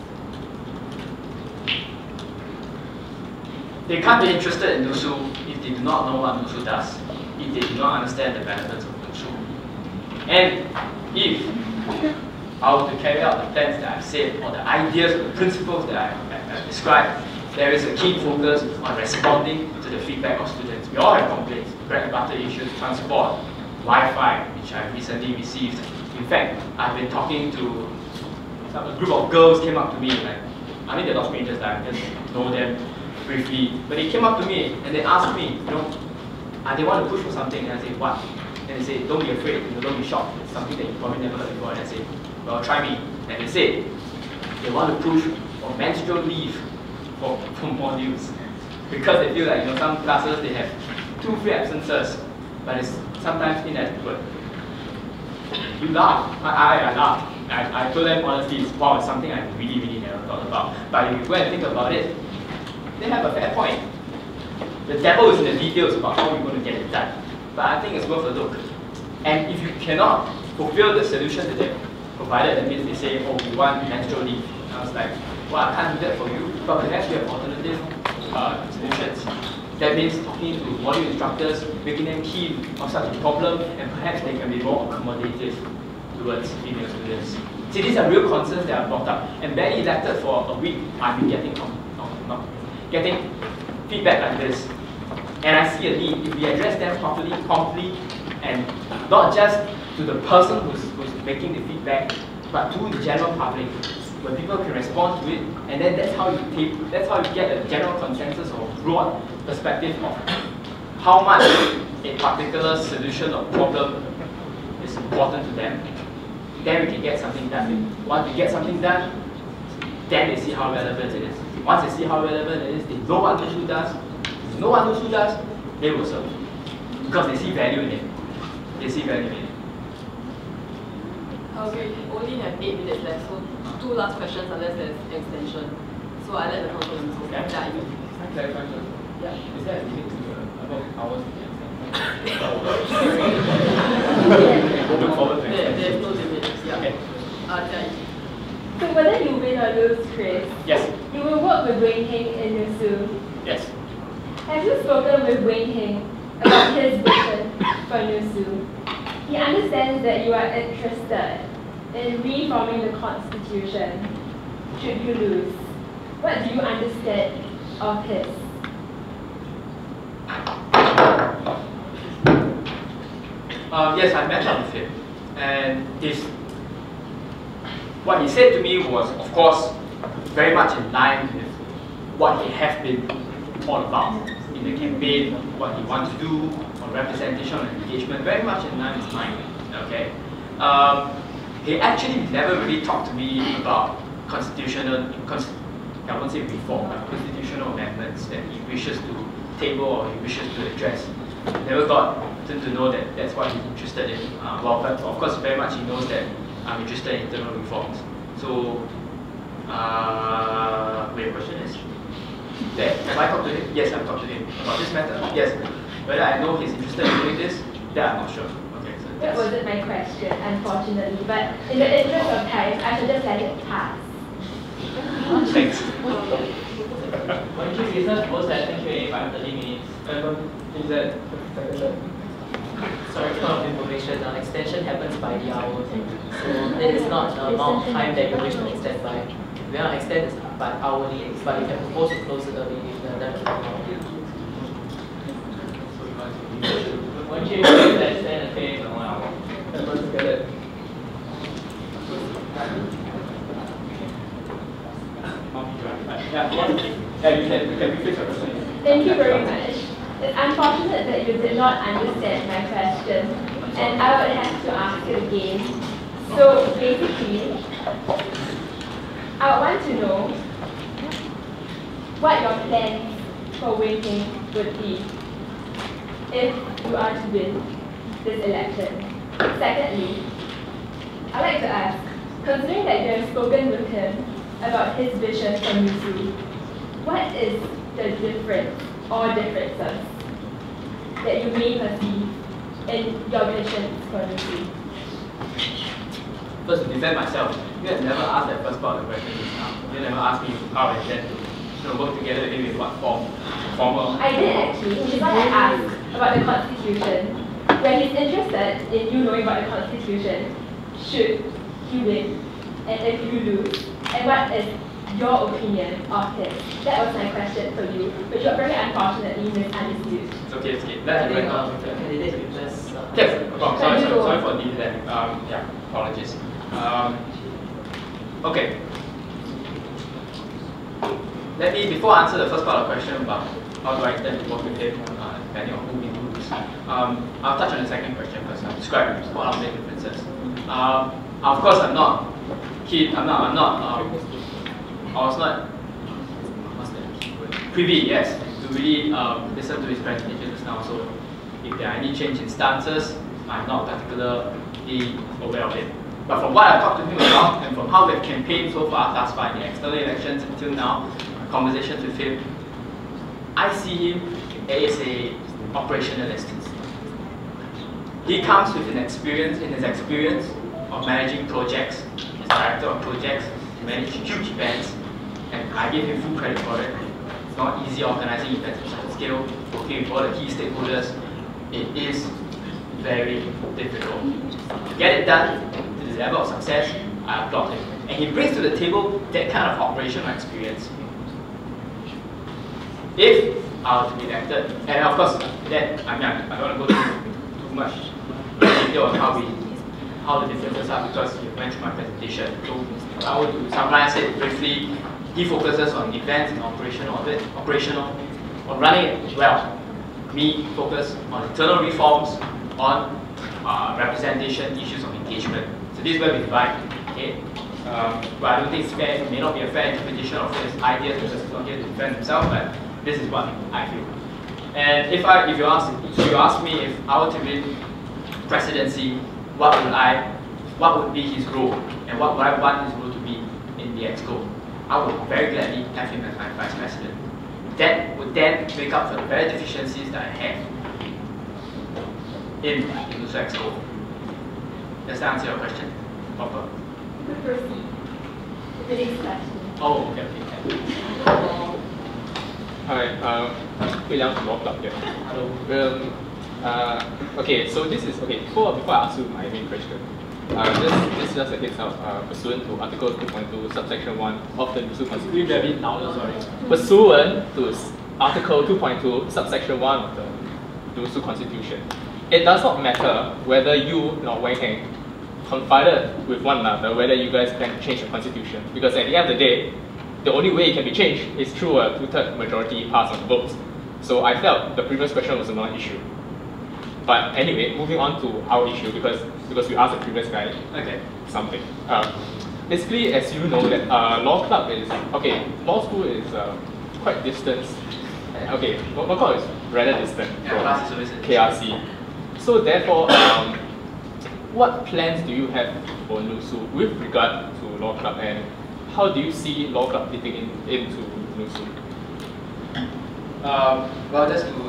They can't be interested in NUSSU if they do not know what NUSSU does, if they do not understand the benefits of NUSSU. And if I were to carry out the plans that I've said, or the ideas or the principles that I've described, there is a keen focus on responding to the feedback of students. We all have complaints, bread and butter issues, transport, Wi-Fi, which I've recently received. In fact, I've been talking to a group of girls came up to me, like, I mean they're not strangers, I just know them briefly, but they came up to me and they asked me, they want to push for something, and I say, what? And they say, don't be afraid, don't be shocked, it's something that you probably never heard before. And I say, well, try me. And they say, they want to push for menstrual leave for modules, because they feel like some classes they have 2 free absences, but it's sometimes inadequate. You laugh, I laugh. I told them honestly, it's something I really never thought about. But if you go and think about it, they have a fair point. The devil is in the details about how we're going to get it done. But I think it's worth a look. And if you cannot fulfill the solution that they provided, that means they say, oh, we want menstrual leave. And I was like, well, I can't do that for you, but perhaps we have alternative solutions. That means talking to module instructors, making them keen of such a problem, and perhaps they can be more accommodative towards female students. See, these are real concerns that are brought up. And barely elected for a week, I've been getting feedback like this. And I see a need, if we address them promptly, and not just to the person who's making the feedback, but to the general public, where people can respond to it, and then that's how you get a general consensus or broad perspective of how much a particular solution or problem is important to them. Then we can get something done. Once we get something done, then they see how relevant it is. Once they see how relevant it is, they know what NUSSU does. They know what NUSSU does, they will serve. Because they see value in it. They see value in it. Okay, we only have 8 minutes left, so 2 last questions unless there's extension. So I let the council answer. Okay. Yeah. Is there a limit to the number of hours we can Look forward to it. There's no limit. Yeah. Okay. Jia Yi. whether you win or lose, Chris, Yes. you will work with Weng Heng in NUSSU. Yes. Have you spoken with Weng Heng about his vision for NUSSU? He understands that you are interested in reforming the constitution should you lose. What do you understand of his? Yes, I met up with him, and what he said to me was, of course, very much in line with what he has been all about in the campaign, what he wants to do on representation and engagement, very much in line with mine. Okay, he actually never really talked to me about I won't say reform, but constitutional amendments that he wishes to table or he wishes to address. Never got him to know that that's what he's interested in. Well, but of course, very much he knows that I'm interested in internal reforms. So, wait, question is? That, have I talked to him? Yes, I've talked to him. About this matter? Yes. Whether I know he's interested in doing this? That I'm not sure. Okay, so that wasn't my question, unfortunately. But in the interest of time, I should just let it pass. Thanks. Why don't you reserve most at Q&A for 30 minutes? Is that Sorry, point of information, extension happens by the hour. So it is not the amount of time that you wish to extend by. We are extend by hourly, but you can propose to close it early if the time is not. Why don't you extend and pay for 1 hour? everyone together? Yeah, you can rephrase your question. Thank you very much. It's unfortunate that you did not understand my question, and I would have to ask it again. So basically, I want to know what your plans for Weng Heng would be if you are to win this election. Secondly, I'd like to ask, considering that you have spoken with him about his vision for NUSSU, what is the difference or differences that you may perceive in your vision for NUSSU? First, to defend myself, you have never asked that first part of the question just now. You never asked me how I intend to work together with him in what formal. I did actually, which is why I asked about the Constitution. When he's interested in you knowing about the Constitution, should you win, and if you lose, and what is your opinion of him? That was my question for you, which you very unfortunately misunderstood. It's okay, it's okay. That's right now. Candidate request. Yes, sorry for the delay. Yeah, apologies. Okay. Let me, before I answer the first part of the question about how do I intend to work with him, depending on who we lose, I'll touch on the second question first. I'll describe what are the differences. Of course, I'm not keen, I was not privy, yes, to really listen to his presentation just now. So if there are any change in stances, I'm not particularly aware of it. But from what I've talked to him about, and from how we've campaigned so far, thus far in the external elections until now, conversations with him, I see him as an operationalist. He comes with an experience, of managing projects, as director of projects, to manage huge events, and I give him full credit for it. It's not easy organizing events of such a scale, working with all the key stakeholders. It is very difficult. To get it done to the level of success, I applaud him. And he brings to the table that kind of operational experience. If I were to be elected, and of course, then I don't want to go too much detail on how the differences are because you went through my presentation. So I would summarize it briefly. He focuses on events and operational, on running it well. Me focus on internal reforms, on representation, issues of engagement. So this is where we divide. Okay. But I don't think it's fair. It may not be a fair interpretation of his ideas because he's not here to defend himself. But this is what I feel. And if you ask me if I were to win presidency, what would be his role, and what would I want his role to be in the Exco? I would very gladly have him as my vice president. That would then make up for the very deficiencies that I have in NUSSU Exco. Does that answer your question? Proper. You could proceed. The next question. Oh, okay. Hi, William from Law Club here. Hello. Okay, so this is, okay, before I ask you my main question, just a heads up, pursuant to Article 2.2, subsection 1 of the NUSSU Constitution. You're a bit louder, sorry. Pursuant to Article 2.2, subsection 1 of the NUSSU Constitution, it does not matter whether you, Loo Weng Heng, confided with one another whether you guys plan to change the Constitution, because at the end of the day, the only way it can be changed is through a 2/3 majority pass on the votes. So I felt the previous question was a non-issue. But anyway, moving on to our issue, because we asked the previous guy something. Basically, as you know, that law club is, okay, law school is quite distant. Okay, law club is rather distant from KRC. So therefore, what plans do you have for NUSSU with regard to law club, and how do you see law club fitting into NUSSU? Well,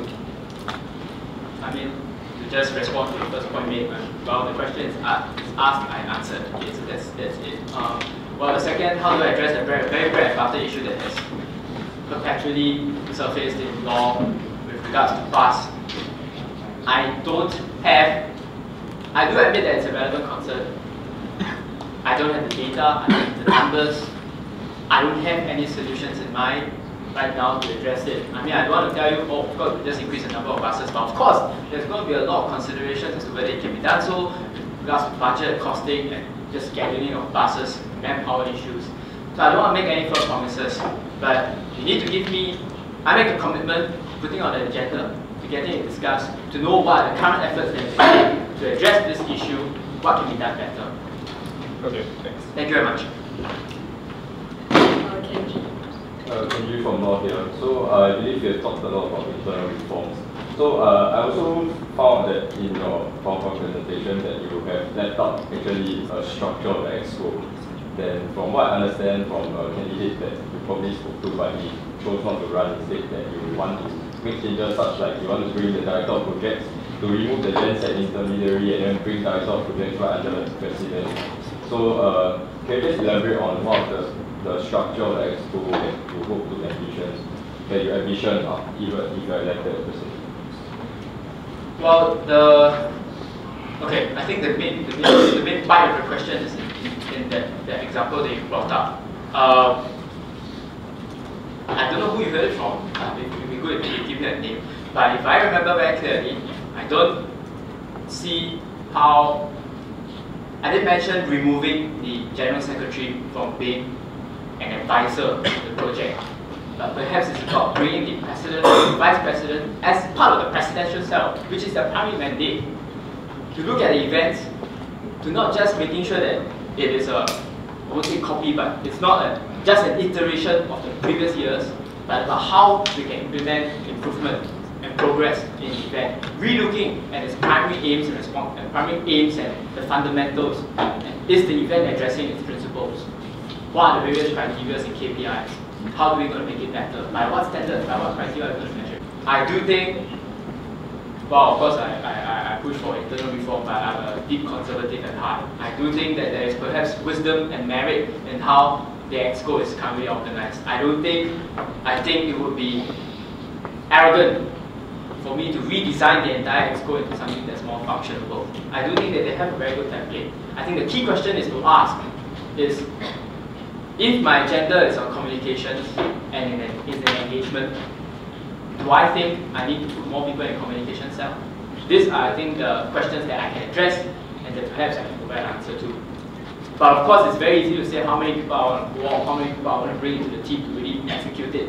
just respond to the first point made. Well, the question is asked, I answered. Okay, so that's it. Well, the second, how do I address a very bread and butter issue that has perpetually surfaced in law with regards to past? I do admit that it's a relevant concern. I don't have the data, I don't have the numbers. I don't have any solutions in mind right now to address it. I don't want to tell you, oh, of course, we just increase the number of buses, but of course, there's going to be a lot of considerations as to whether it can be done so, with regards to budget, costing, and just scheduling of buses, manpower issues. So I don't want to make any firm promises, but you need to give me, I make a commitment, putting on the agenda, to getting it discussed, to know what are the current efforts that we make to address this issue, what can be done better. Okay, thanks. Thank you very much. Kenji from Law here. So I believe you have talked a lot about internal reforms. So I also found that in your PowerPoint presentation that you have left out actually a structure of the EXCO. Then from what I understand from a candidate that you probably spoke to, but he chose not to run, instead that you want to make changes such like you want to bring the director of projects to remove the genset intermediary and then bring director of projects right under the president. So can you just elaborate on what the structure of the EXCO that you hope to envision even if you are elected person? Well, okay, I think the main bite of the question is in that example that you brought up. I don't know who you heard it from. It would be good if you give me a name. But if I remember very clearly, I don't see how. I did mention removing the General Secretary from being an advisor to the project. But perhaps it's about bringing the President and the Vice President as part of the presidential cell, which is their primary mandate, to look at the events, to not just making sure that it is I won't say copy, but it's not just an iteration of the previous years, but about how we can implement improvement and progress in the event, relooking at its primary aims and the fundamentals. Is the event addressing its principles? What are the various criteria and KPIs? How are we going to make it better? By what standards? By what criteria are we going to measure? I do think, well, of course, I push for internal reform, but I'm a deep conservative at heart. I do think that there is perhaps wisdom and merit in how the EXCO is currently organized. I think it would be arrogant for me to redesign the entire EXCO into something that's more functional. I do think that they have a very good template. I think the key question is to ask is, if my agenda is on communications and is an engagement, do I think I need to put more people in communication cell? These are, I think, the questions that I can address and that perhaps I can provide an answer to. But of course, it's very easy to say how many people I want to go, how many people I want to bring into the team to really execute it.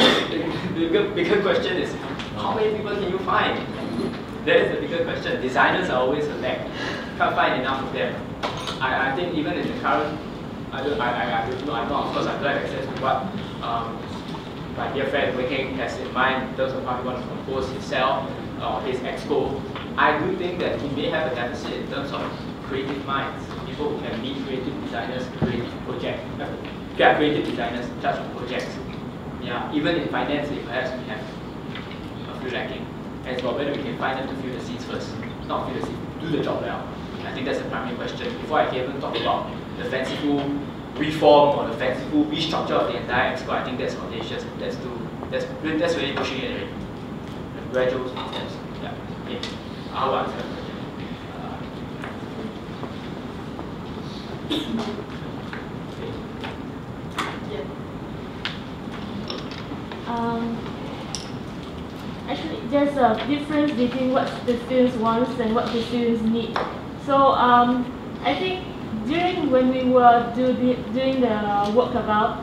The bigger question is, how many people can you find? That is the bigger question. Designers are always a lack. Can't find enough of them. I think even in the current, I don't know, of course I don't have access to what my dear friend Weng Heng has in mind in terms of how he wants to compose his cell, his EXCO. I do think that he may have a deficit in terms of creative minds, people who can lead creative designers, creative designers in charge of projects. Yeah, even in finance, perhaps we have a few lacking. And it's about whether we can find them to fill the seats first, not fill the seats, do the job well. I think that's the primary question. Before I can even talk about the fanciful reform or the fanciful restructure of the entire EXCO, I think that's audacious. That's really pushing it already. Gradual steps. Yeah. Okay. I'll answer the question. Actually, there's a difference between what the students want and what the students need. So I think when we were doing the walkabout,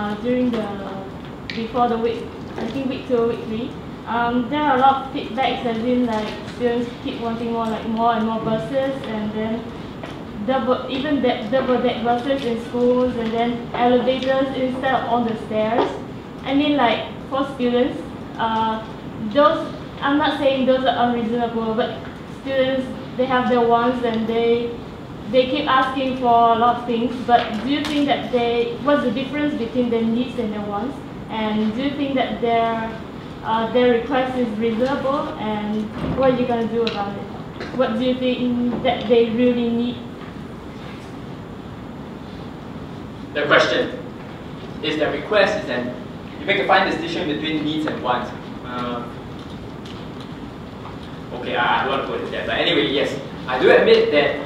before the week, I think week 2 or week 3, there are a lot of feedbacks, as in like students keep wanting more and more buses, and then double deck buses in schools, and then elevators instead of on the stairs. I mean, like for students, those, I'm not saying those are unreasonable, but students, they have their wants and they keep asking for a lot of things. But do you think that what's the difference between their needs and their wants? And do you think that their request is reasonable? And what are you gonna do about it? What do you think that they really need? The question is the request is that you make a fine distinction between needs and wants. Okay, I don't want to put it there, but anyway, yes, I do admit that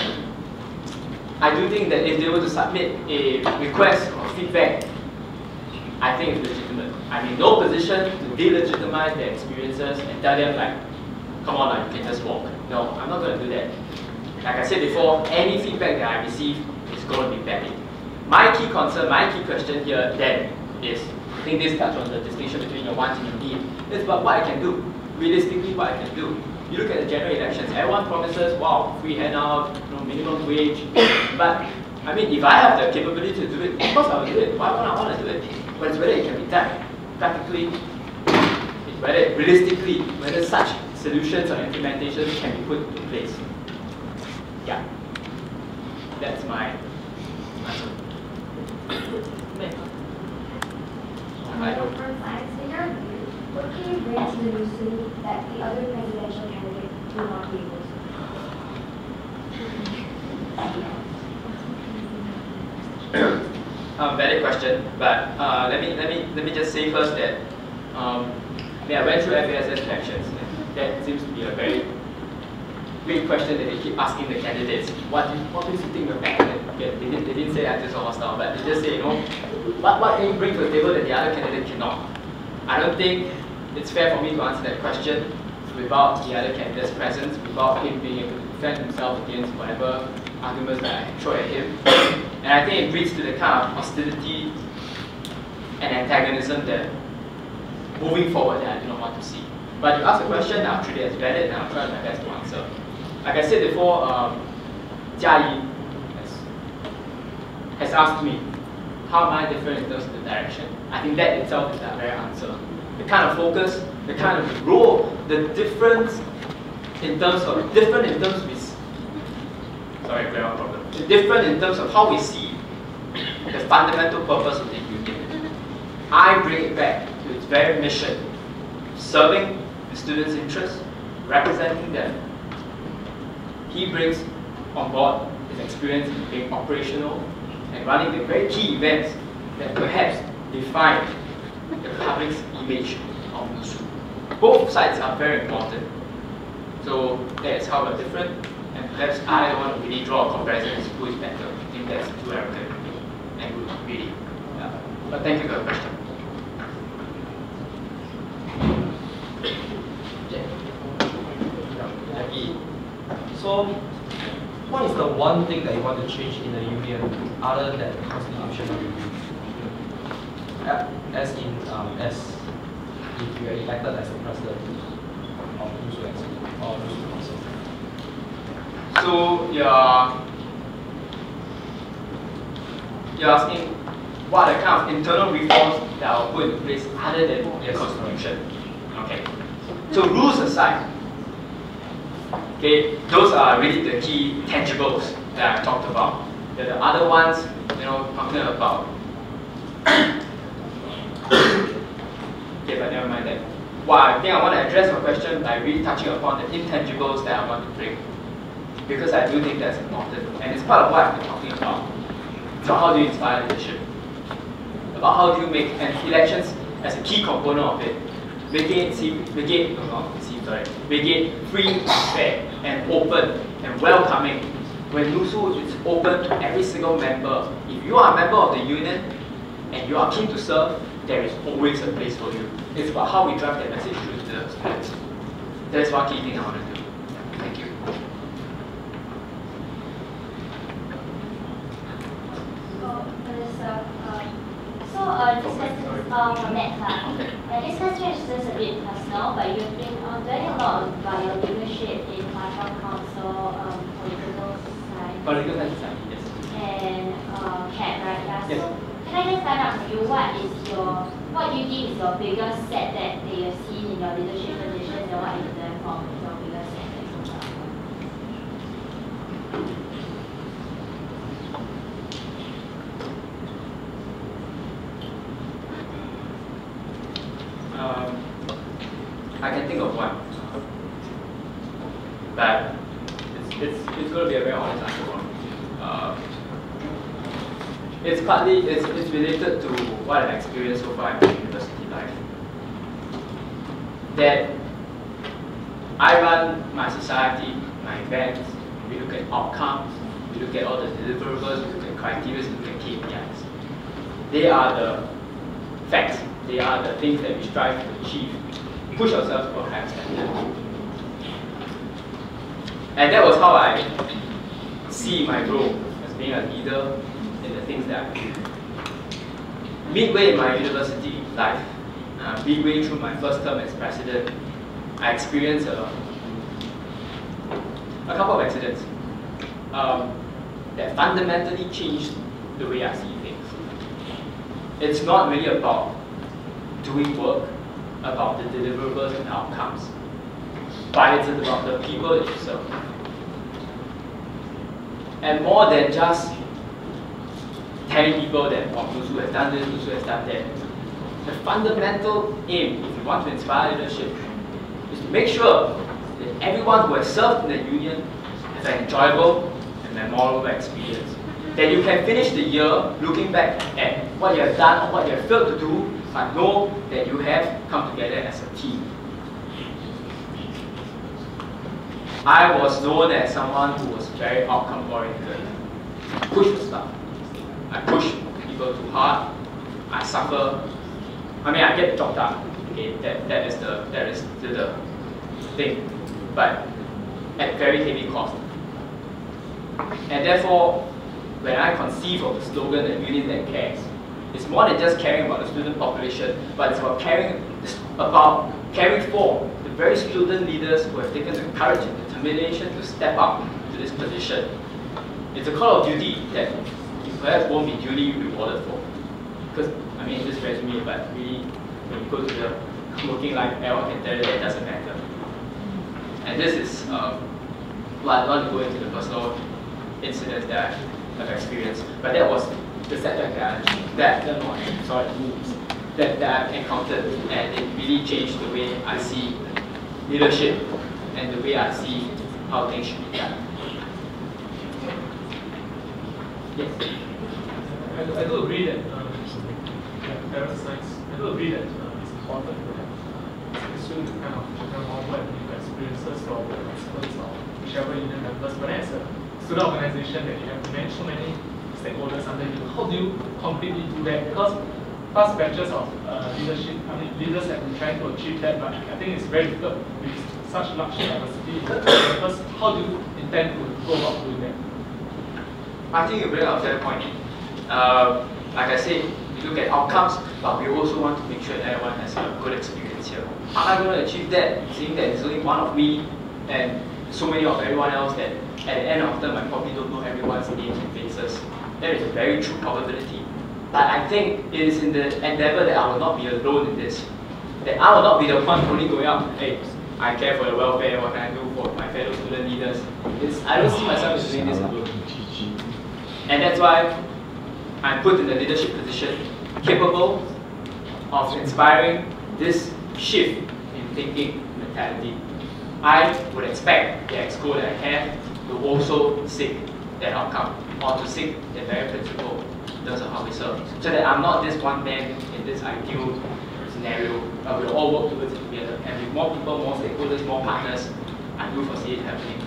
I do think that if they were to submit a request or feedback, I think it's legitimate. I'm in no position to delegitimize their experiences and tell them like, come on, you can just walk. No, I'm not going to do that. Like I said before, any feedback that I receive is going to be valid. My key concern, my key question here then is, I think this touches on the distinction between your want and your need. It's about what I can do. Realistically, what I can do. You look at the general elections, everyone promises, wow, free handout, minimum wage. But I mean, if I have the capability to do it, of course I will do it. Why would I want to do it? But it's whether it can be done practically, whether realistically, whether such solutions or implementations can be put in place. Yeah, that's my answer. What can you bring to the NUSSU that the other presidential candidates do not be able to? Valid question, but let me just say first that I went through FASS elections. That seems to be a very big question that they keep asking the candidates. What makes you think you're better? They didn't say I just hostile, but they just say, what can you bring to the table that the other candidate cannot? I don't think it's fair for me to answer that question without the other candidate's presence, without him being able to defend himself against whatever arguments that I throw at him. And I think it breeds to the kind of hostility and antagonism that moving forward that I do not want to see. But you ask a question, I'll treat it as valid and I'll try my best to answer. Like I said before, Chia Yi has asked me, how am I different in terms of the direction? I think that itself is that very answer. The kind of focus, the kind of role, the difference in terms of how we see the fundamental purpose of the union. I bring it back to its very mission, serving the students' interests, representing them. He brings on board his experience in being operational and running the very key events that perhaps define the public's image of NUSSU. Both sides are very important. So that's how we're different, and perhaps I don't want to really draw a comparison as to who is better. I think that's too arrogant and good, really. Yeah. But thank you for the question. Jackie, so what is the one thing that you want to change in the union other than constitutional review? As if you are elected as the president of NUSSU Executive or NUSSU Council. So you're asking what are the kind of internal reforms that are put in place other than the constitution? Okay. So rules aside, okay, those are really the key tangibles that I talked about. The other ones, talking about. Okay, but never mind that. Well, I think I want to address your question by really touching upon the intangibles that I want to bring, because I do think that's important, and it's part of what I've been talking about. about how do you inspire leadership, about how do you make elections as a key component of it, make it free, fair, and open and welcoming. When NUSSU is open to every single member, if you are a member of the union and you are keen to serve, there is always a place for you. It's about how we drive that message through to the students. That's one key thing I want to do. Thank you. This question is for Matt. This question is just a bit personal, but you've been learning a lot about your leadership in National Council, political science. Political science, yes. And CAT, right? Yeah. Yes. So can I just find out from you what do you think is your biggest setback that you've seen in your leadership positions, and what you learned from your biggest setback so far? I can think of one, but it's going to be a very honest answer for me. It's related to what I've experienced so far in my university life. That I run my society, my events, we look at outcomes, we look at all the deliverables, we look at criteria, we look at KPIs. They are the facts, they are the things that we strive to achieve, push ourselves to a higher standard. And that was how I see my role as being a leader in the things that I do. Midway in my university life, midway through my first term as president, I experienced a couple of accidents that fundamentally changed the way I see things. It's not really about doing work, about the deliverables and outcomes, but it's about the people that you serve. And more than just telling people that NUSSU has done this, NUSSU has done that. The fundamental aim, if you want to inspire leadership, is to make sure that everyone who has served in the union has an enjoyable and memorable experience. That you can finish the year looking back at what you have done or what you have failed to do, but know that you have come together as a team. I was known as someone who was very outcome oriented. I push for stuff. I push people too hard. I suffer. I mean, I get the job done. Okay, that is the thing, but at very heavy cost. And therefore, when I conceive of the slogan "A Union That Cares," it's more than just caring about the student population, but it's about caring for the very student leaders who have taken the courage and determination to step up to this position. It's a call of duty that you perhaps won't be duly rewarded for. Because, I mean, this resume, but really, when you go to the working life, everyone can tell you that it doesn't matter. And this is, well, I don't want to go into the personal incidents that I've experienced, but that was the setback that I've encountered, and it really changed the way I see leadership and the way I see how things should be done. Yes. I do agree that parasites. I do agree that it's important to have students kind of more experiences from the experts or whichever union members. But as a student organization that you have to manage so many stakeholders under you, how do you completely do that? Because past batches of leaders have been trying to achieve that, but I think it's very difficult with such large diversity. Because how do you intend to go about doing that? I think you bring up a fair point. Like I said, we look at outcomes, but we also want to make sure that everyone has a good experience here. How am I going to achieve that? Seeing that there's only one of me and so many of everyone else that at the end of the term I probably don't know everyone's names and faces. That is a very true probability. But I think it is in the endeavor that I will not be alone in this. That I will not be the one only going out, hey, I care for the welfare, what can I do for my fellow student leaders. I don't see myself as doing this alone. And that's why I'm put in the leadership position, capable of inspiring this shift in thinking mentality. I would expect the EXCO that I have to also seek that outcome, or to seek that very principle terms of how we serve, so that I'm not this one man in this ideal scenario. We'll all work towards it together, and with more people, more stakeholders, more partners, I do foresee it happening.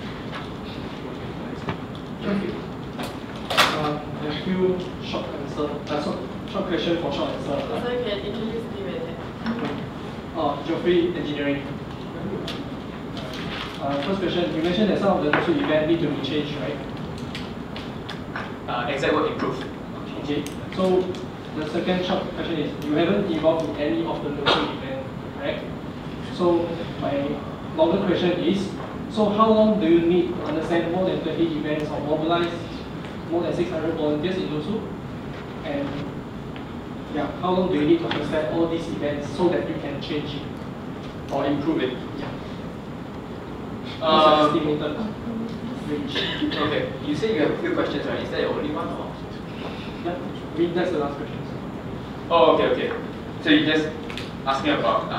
Thank you. A few short question for short answer. So you can introduce him and Geoffrey, engineering. First question, you mentioned that some of the NUSSU events need to be changed, right? Exact word improved. Okay. So the second short question is, you haven't involved in any of the NUSSU events, correct? So my longer question is, so how long do you need to understand more than 20 events or mobilize more than 600 volunteers in NUSSU? And yeah, how long do you need to understand all these events so that you can change it or improve it? Yeah. Estimated range. Okay, you say you have a few questions, right? Is that your only one or? Yeah, I mean that's the last question. Oh, okay. So you just asked me about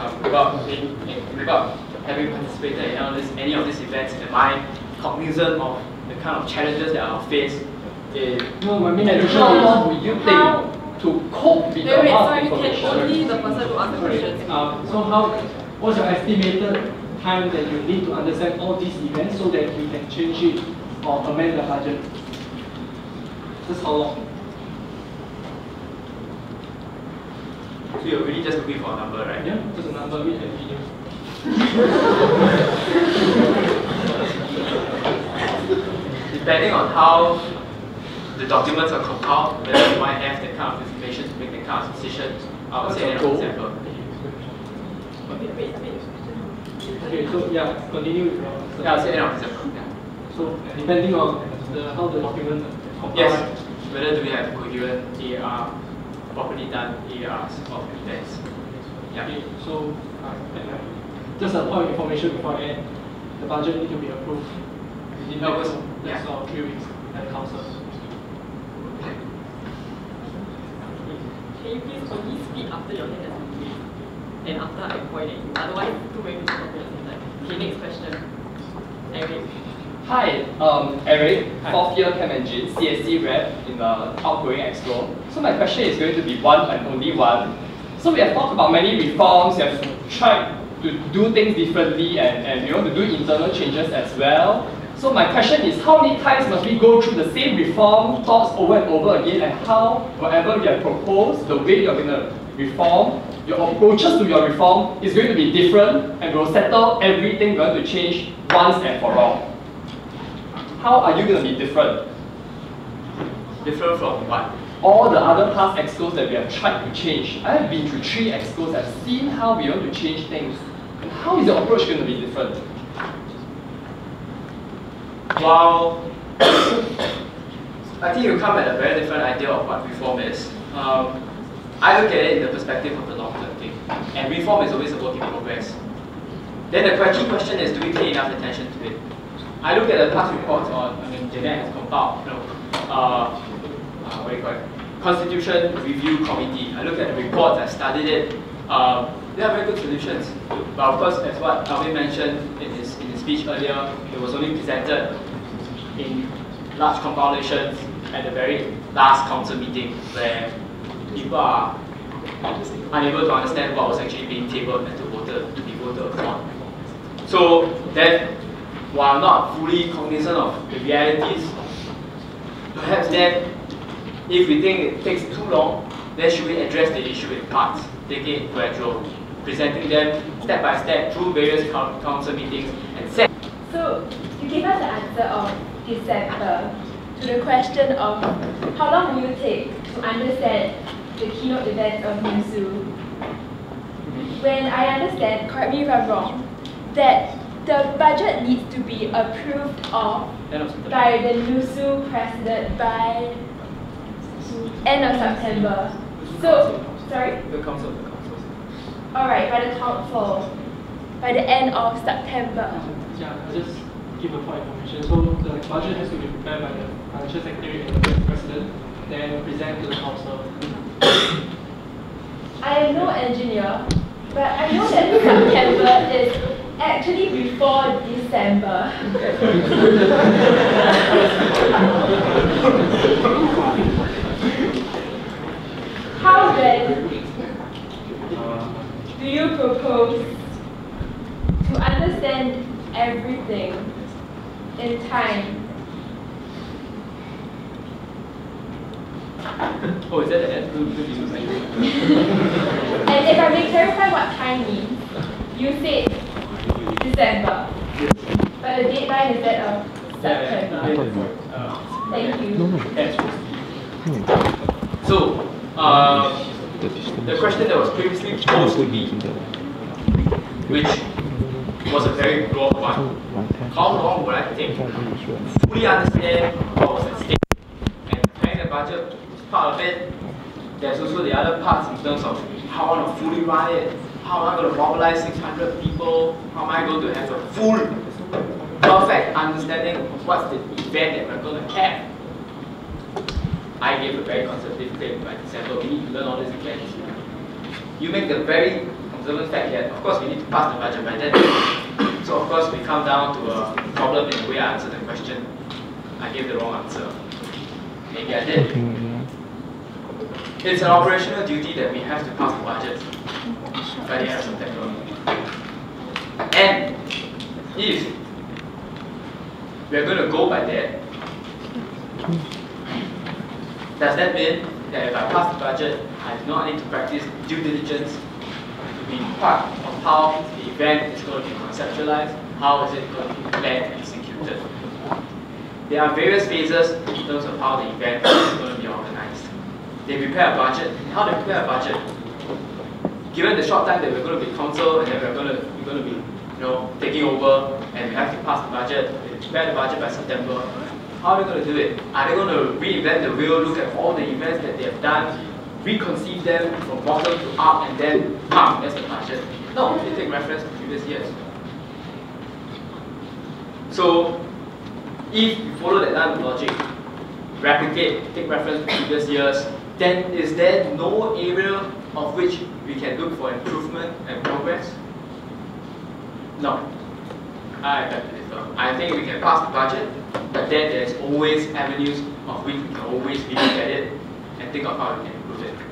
having participated in any of these events, and my cognizant of the kind of challenges that I'll face. No, I mean, how long will you take to cope with the amount of information? Only the person who asked the questions. So what's your estimated time that you need to understand all these events so that you can change it or amend the budget? Just how long? So you're really just looking for a number, right? Yeah, just a number, we can video. Depending on how the documents are compiled, whether you might have that kind of information to make that kind of decision, I would say end of December. Okay, so yeah, continue with your answer. Yeah, I'll say end of December. Yeah. So depending on how the document compiled. Yes, whether do we have coherent AR, properly done ARs of events. Yeah. Okay, so just a point of information before I end, the budget need to be approved within the next 3 weeks at the council. Can you please only speak after your hand has been raised and after I point at you? Otherwise, too many people talking at the same time. Okay, next question. Eric. Hi, Eric, 4th year Chem Engine, CSC rep in the outgoing EXCO. So my question is going to be one and only one. So we have talked about many reforms, we have tried to do things differently and you know, to do internal changes as well. So my question is, how many times must we go through the same reform thoughts over and over again, and how whatever you have proposed, the way you're going to reform, your approaches to your reform is going to be different, and we'll settle everything we're going to change once and for all. How are you going to be different? Different from what? All the other past EXCOs that we have tried to change. I have been through 3 EXCOs, I've seen how we want to change things. And how is your approach going to be different? Well, I think you come at a very different idea of what reform is. I look at it in the perspective of the long-term thing. And reform is always a work in progress. Then the question is, do we pay enough attention to it? I look at the past reports on, Jeanette has compiled, what do you call it? Constitution Review Committee. I look at the reports, I studied it. They are very good solutions. But of course, as what Alvin mentioned in his speech earlier, it was only presented in large compilations at the very last council meeting where people are unable to understand what was actually being tabled and to be voted upon. So then, while not fully cognizant of the realities, perhaps then, if we think it takes too long, then should we address the issue in parts, taking it gradual, presenting them step by step through various council meetings and set. So you gave us the answer of December to the question of how long will you take to understand the keynote events of NUSSU. When I understand, correct me if I'm wrong, that the budget needs to be approved of by the NUSSU president by end of September. So, sorry? The council. Alright, by the council. By the end of September. Yeah, I'll just give a point of information. So the budget has to be prepared by the financial secretary and the president, then present to the council. I am no engineer, but I know that September is actually before December. supposed to understand everything in time. Oh, is that the end? And if I may clarify what time means, you said December, but the deadline is that of September. Thank you. So, the question that was previously posed to me, which was a very broad one, how long would I take to fully understand what was at stake? And planning the budget is part of it. There's also the other parts in terms of how I want to fully run it, how am I going to mobilize 600 people, how am I going to have a full, perfect understanding of what's the event that we're going to have. I gave a very conservative claim by December, we need to learn all these events. You make the very conservative fact that, of course, we need to pass the budget by then. So, of course, we come down to a problem in the way I answered the question. I gave the wrong answer. Maybe I did. It's an operational duty that we have to pass the budget by the end of September. And if we're going to go by that, does that mean that if I pass the budget, I do not need to practice due diligence to be part of how the event is going to be conceptualized, how is it going to be planned and executed? There are various phases in terms of how the event is going to be organized. They prepare a budget. How do they prepare a budget? Given the short time that we're going to be council and that we're going to be taking over and we have to pass the budget, they prepare the budget by September. How are they going to do it? Are they going to reinvent the wheel, look at all the events that they have done, reconceive them from bottom to up, and then bam, that's the budget? No, they take reference to previous years. So, if you follow that line of logic, replicate, take reference to previous years, then is there no area of which we can look for improvement and progress? No. I beg to differ. I think we can pass the budget, but then there's always avenues of which we can always relook at it and think of how we can improve it.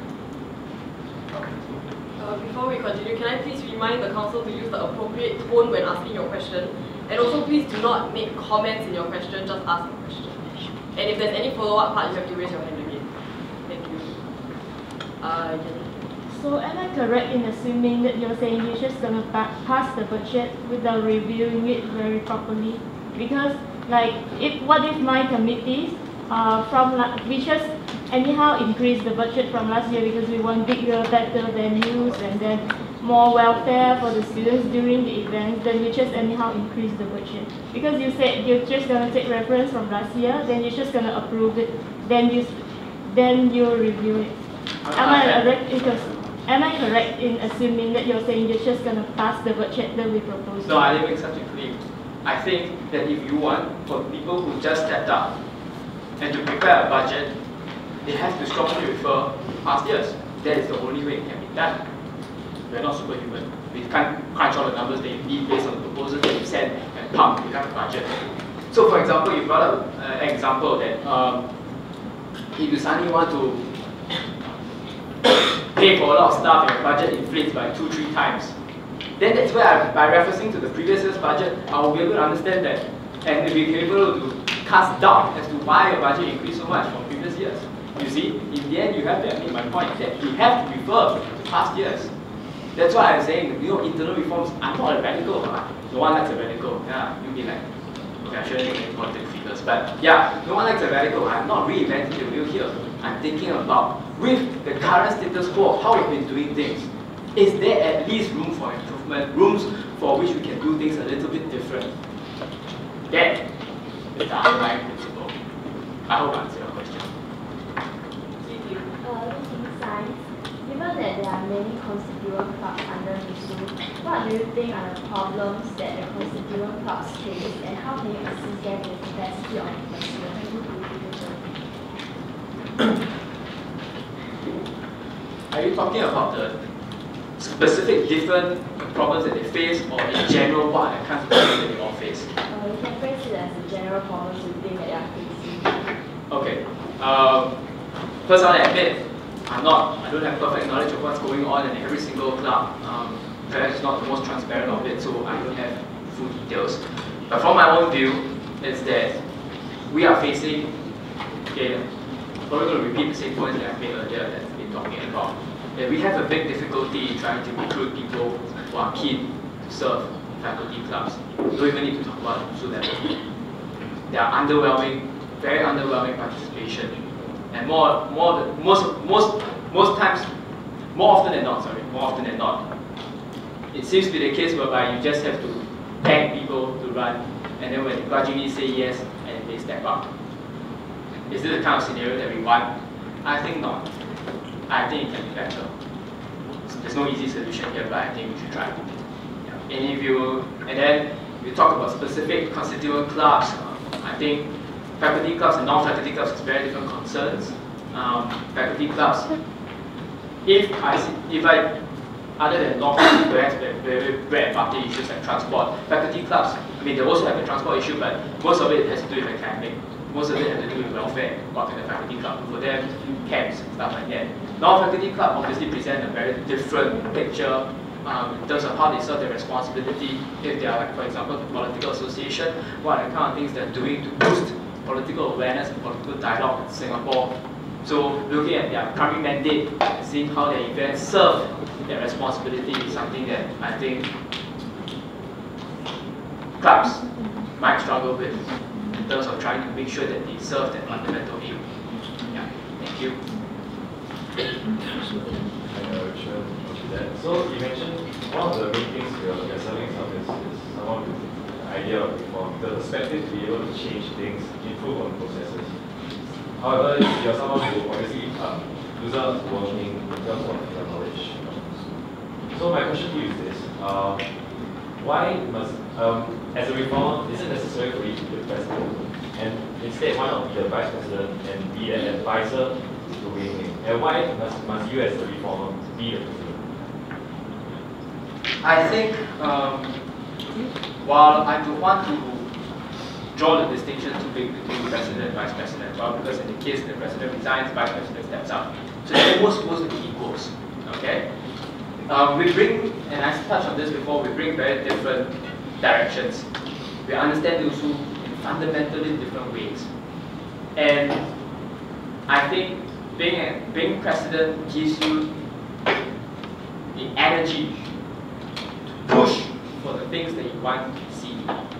Before we continue, can I please remind the council to use the appropriate tone when asking your question? And also please do not make comments in your question, just ask a question. And if there's any follow-up part, you have to raise your hand again. Thank you. So am I correct in assuming that you're saying you're just going to pass the budget without reviewing it very properly? Because what if my committees we just anyhow increase the budget from last year because we want bigger, better venues and then more welfare for the students during the events, then we just anyhow increase the budget. Because you said you're just going to take reference from last year, then you're just going to approve it, then you review it. Am I correct in assuming that you're saying you're just going to pass the budget that we proposed? No, I didn't make such a claim. I think that if you want, for people who just stepped up and to prepare a budget, they have to strongly refer to past years. That is the only way it can be done. We're not superhuman. We can't crunch all the numbers that you need based on the proposals that you send and pump, you have a budget. So for example, you brought up an example that if you suddenly want to pay for a lot of stuff and your budget inflates by 2-3 times, then that's where by referencing to the previous year's budget, I will be able to understand that and be able to cast doubt as to why your budget increased so much from previous years. You see, in the end, you have to admit my point that we have to refer to past years. That's why I'm saying, internal reforms are not a radical. No one likes a radical. Yeah, you'll be like, okay, I shouldn't make any political figures. But yeah, no one likes a radical. I'm not reinventing the wheel here. I'm thinking about, with the current status quo of how we've been doing things, is there at least room for improvement, rooms for which we can do things a little bit different? That is the underlying principle. I hope I answered your question. In science, given that there are many constituent clubs under NUSSU, what do you think are the problems that the constituent clubs face and how can you assist them with the capacity of personnel? Are you talking about the specific different problems that they face or in general what are the kinds of problems that they all face? You can phrase it as the general problems you think that they are facing. Okay. First I want to admit, I don't have perfect knowledge of what's going on in every single club. perhaps not the most transparent of it, so I don't have full details. But from my own view, is that we are facing, okay, I'm probably going to repeat the same points that I've made earlier that I've been talking about, that we have a big difficulty in trying to recruit people who are keen to serve faculty clubs. We don't even need to talk about NUSSU level. There are underwhelming, very underwhelming participation, and more often than not, it seems to be the case whereby you just have to beg people to run, and then when they grudgingly say yes, and they step up. Is this the kind of scenario that we want? I think not. I think it can be better. There's no easy solution here, but I think we should try. Yeah. And then we talk about specific constituent clubs. I think faculty clubs and non-faculty clubs is very different concerns. Faculty clubs, other than law, perhaps very bread and butter issues like transport, faculty clubs, I mean, they also have a transport issue, but most of it has to do with academic. Most of it has to do with welfare, what in the faculty club. For them, camps and stuff like that. Non-faculty club obviously present a very different picture in terms of how they serve their responsibility. If they are, like, for example, the political association, what are the kind of things they're doing to boost political awareness and political dialogue in Singapore. So looking at their primary mandate and seeing how their events serve their responsibility is something that I think clubs might struggle with in terms of trying to make sure that they serve that fundamental aim. Yeah, thank you. So you mentioned one of the main things you're serving up is someone with the idea of reform, the perspective to be able to change things, improve on processes. However, you're someone who obviously loses working in terms of your knowledge. So my question to you is this: why must, as a reformer, is it necessary for you to be the president, and instead why not be the vice president and be an advisor to Loo Weng Heng? And why must you as a reformer be the president? I think while I don't want to draw the distinction too big between president and vice president, well, because in the case the president resigns, vice president steps up. So they're both supposed to be equals. Okay? We bring, and I touched on this before, we bring very different directions. We understand NUSSU in fundamentally different ways. And I think being president gives you the energy to push for the things that you want to see.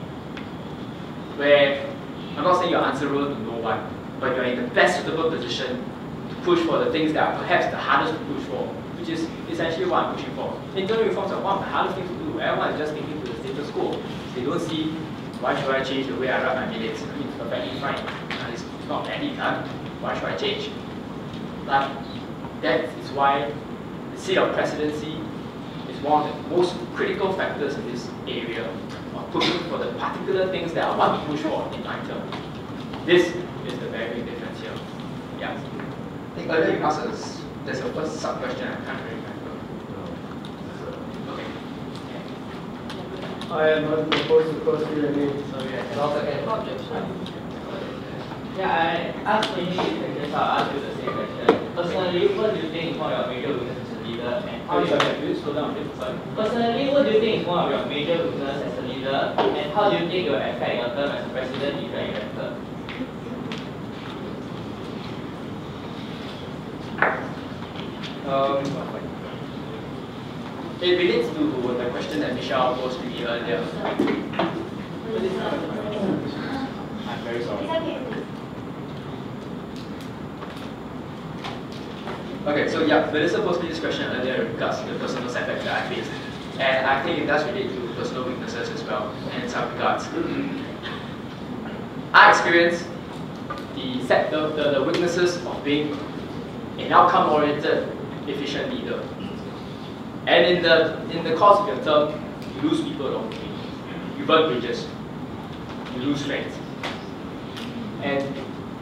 Where, I'm not saying you're answerable to no one, but you're in the best suitable position to push for the things that are perhaps the hardest to push for, which is essentially what I'm pushing for. Internal reforms are one of the hardest things to do. Everyone is just thinking to the status quo. They don't see, why should I change the way I run my minutes? I mean, it's perfectly fine. It's not badly done. Why should I change? But that is why the seat of presidency is one of the most critical factors in this area of pushing for the particular things that I want to push for in my term. This is the very big difference here. Yeah. I think earlier you asked us, there's a first sub-question I can't really remember. Okay. I am not opposed to first read again. Sorry, I cannot second. Objection. Yeah, I asked many questions, I'll ask you the same question. Personally, what do you think is one of your major weaknesses as a leader, and how do you slow down a bit? Personally, what do you think is one of your major weaknesses as a leader, and how do you think it will affect your term as a president if you are elected? It relates to the question that Michelle posed to me earlier. I'm very sorry. Okay, so yeah, Melissa posed me this question earlier in regards to the personal setbacks that I faced. And I think it does relate to personal weaknesses as well, and in some regards. I experienced the weaknesses of being an outcome-oriented, efficient leader. And in the course of your term, you lose people along the way. You burn bridges. You lose friends. And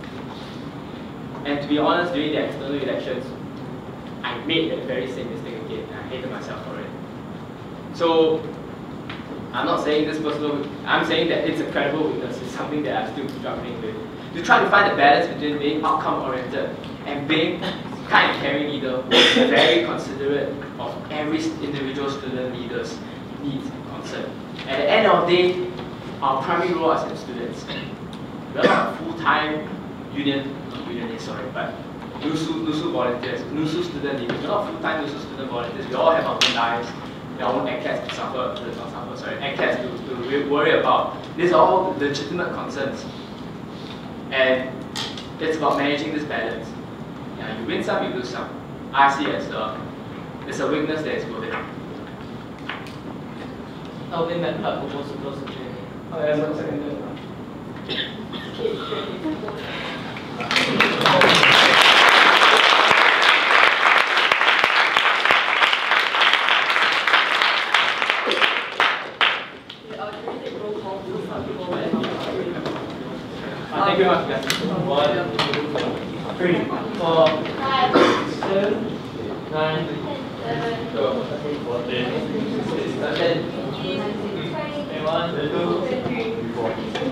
to be honest, during the external elections, I made that very same mistake again, and I hated myself for it. So, I'm not saying this personal, I'm saying that it's a credible weakness. It's something that I'm still struggling with. To try to find a balance between being outcome-oriented and being kind and caring leader who is very considerate of every individual student leader's needs and concern. At the end of the day, our primary role as students, we are not full-time NUSSU volunteers, NUSSU student leaders. We're not full-time NUSSU student volunteers. We all have our own lives, our own ACAS to worry about. These are all legitimate concerns. And it's about managing this balance. Yeah, you win some, you lose some. I see it as a weakness that is worth it. Now, in that part, propose to close the Q&A. Oh, yeah, 1 second. Thank you very much, guys. 1, 2, 3, 4, 5, 7, 9, 14, 15, 21, 22, 23, 24,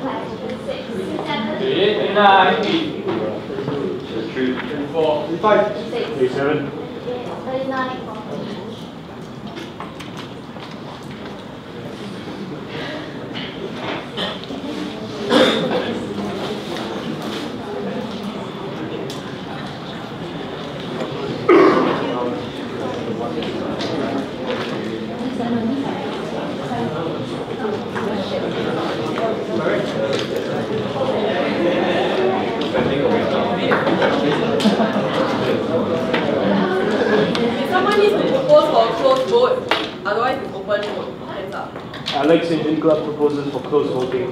25, 27, 39. Someone needs to propose for a closed vote, otherwise it's open vote. Hands up. Alex Engine Club proposes for close voting.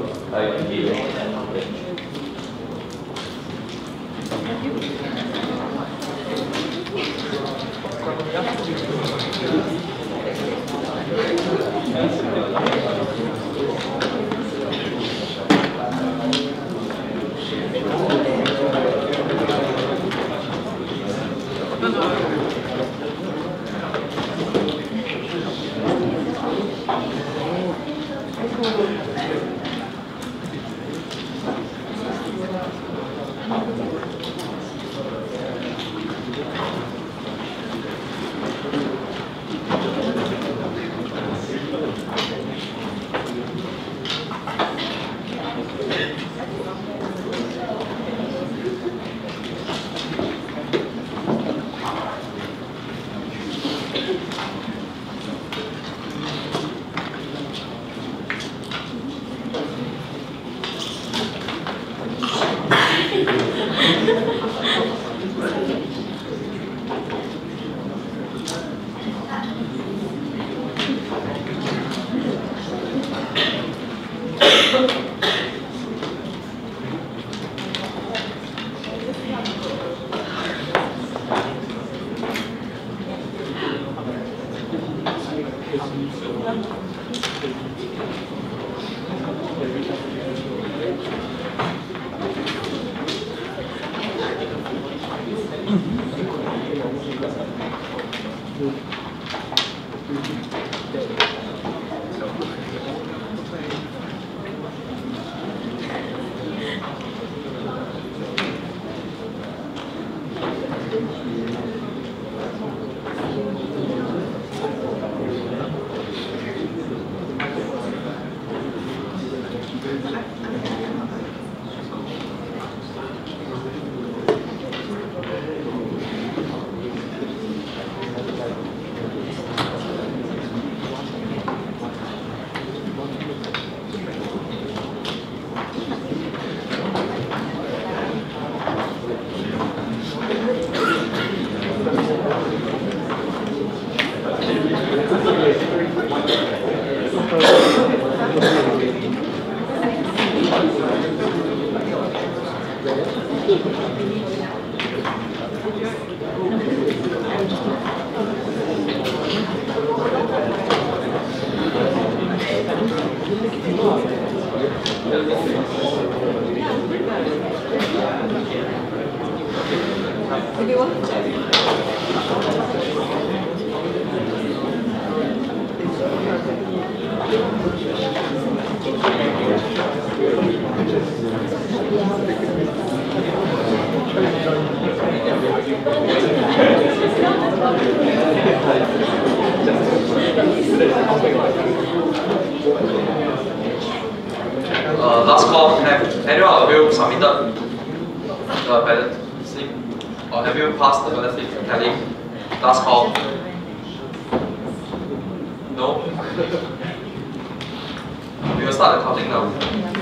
Any of you submitted the ballot slip? Or have you passed the ballot slip to tally? Last call. No? We will start the counting now.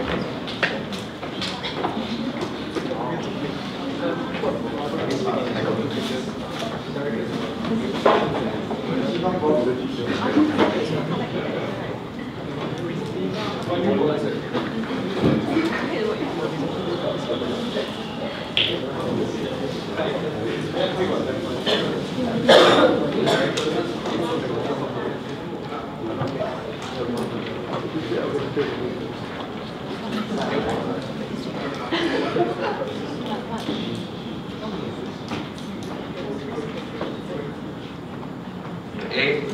A.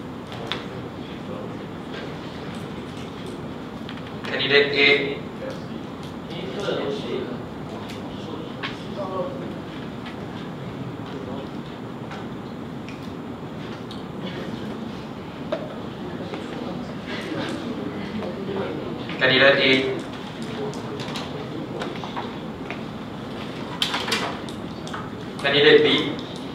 Candidate A. Candidate A. Candidate B.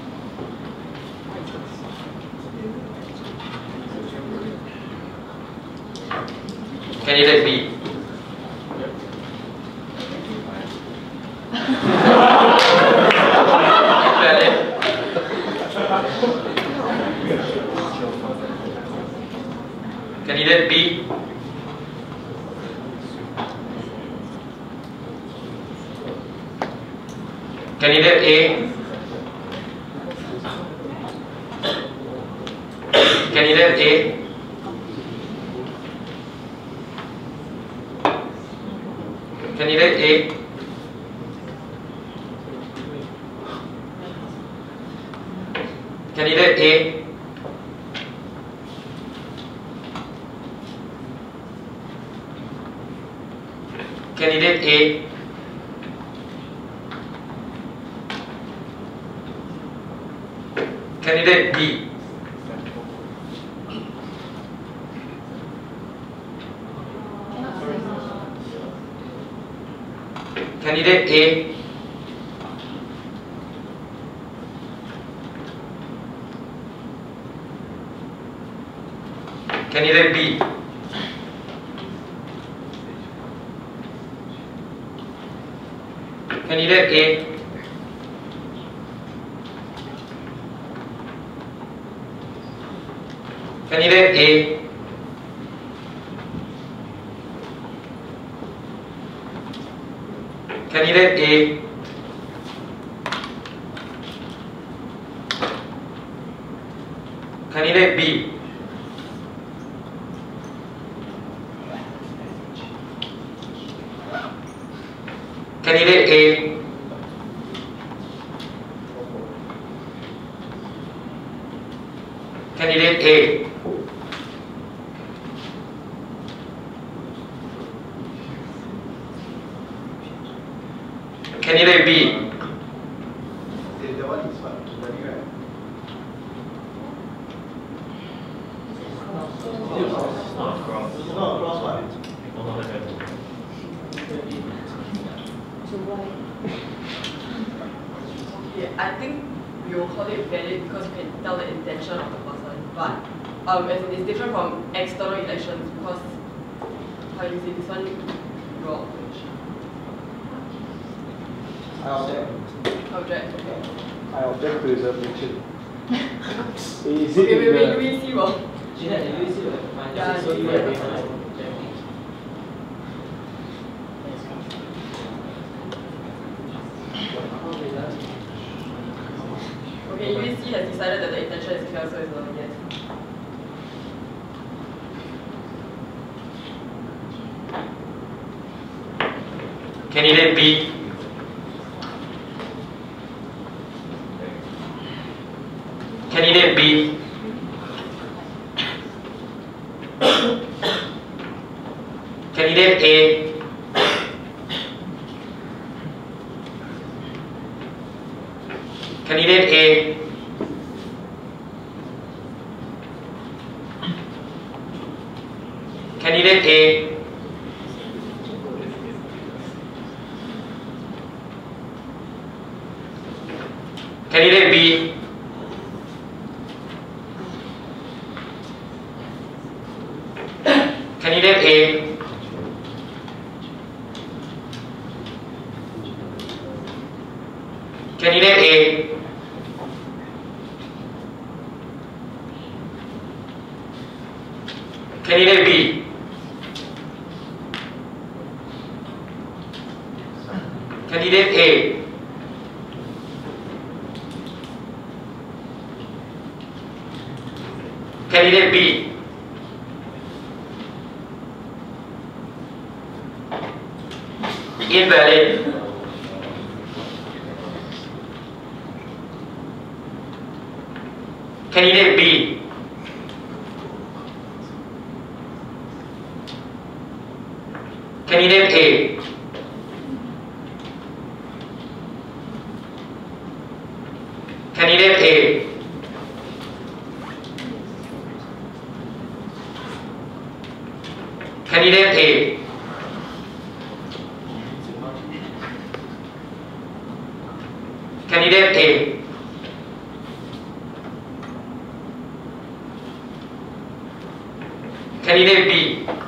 Candidate B. Invalid. Candidate B. Candidate A. Candidate A. Candidate A. Candidate A. Candidate A. Candidate B. Candidate A. Candidate B. Candidate A. Candidate A. Candidate A. Candidate B. Candidate A. Candidate A. Candidate B. Okay, I think we will call it valid because we can tell the intention of the person. But as in it's different from external elections because how you say this one your I object. Object, okay. I object to his objection. Is it Okay, in the... UEC will. Yeah, so you Okay, UEC has decided that the intention is clear, so it's a yes. Candidate B. Candidate B. Candidate A. Candidate A. Candidate A. Candidate B. Candidate A. Candidate A. Candidate B. Candidate A. Candidate B. Invalid. Candidate B. Candidate A. Candidate A. Candidate A. Candidate A. Candidate B.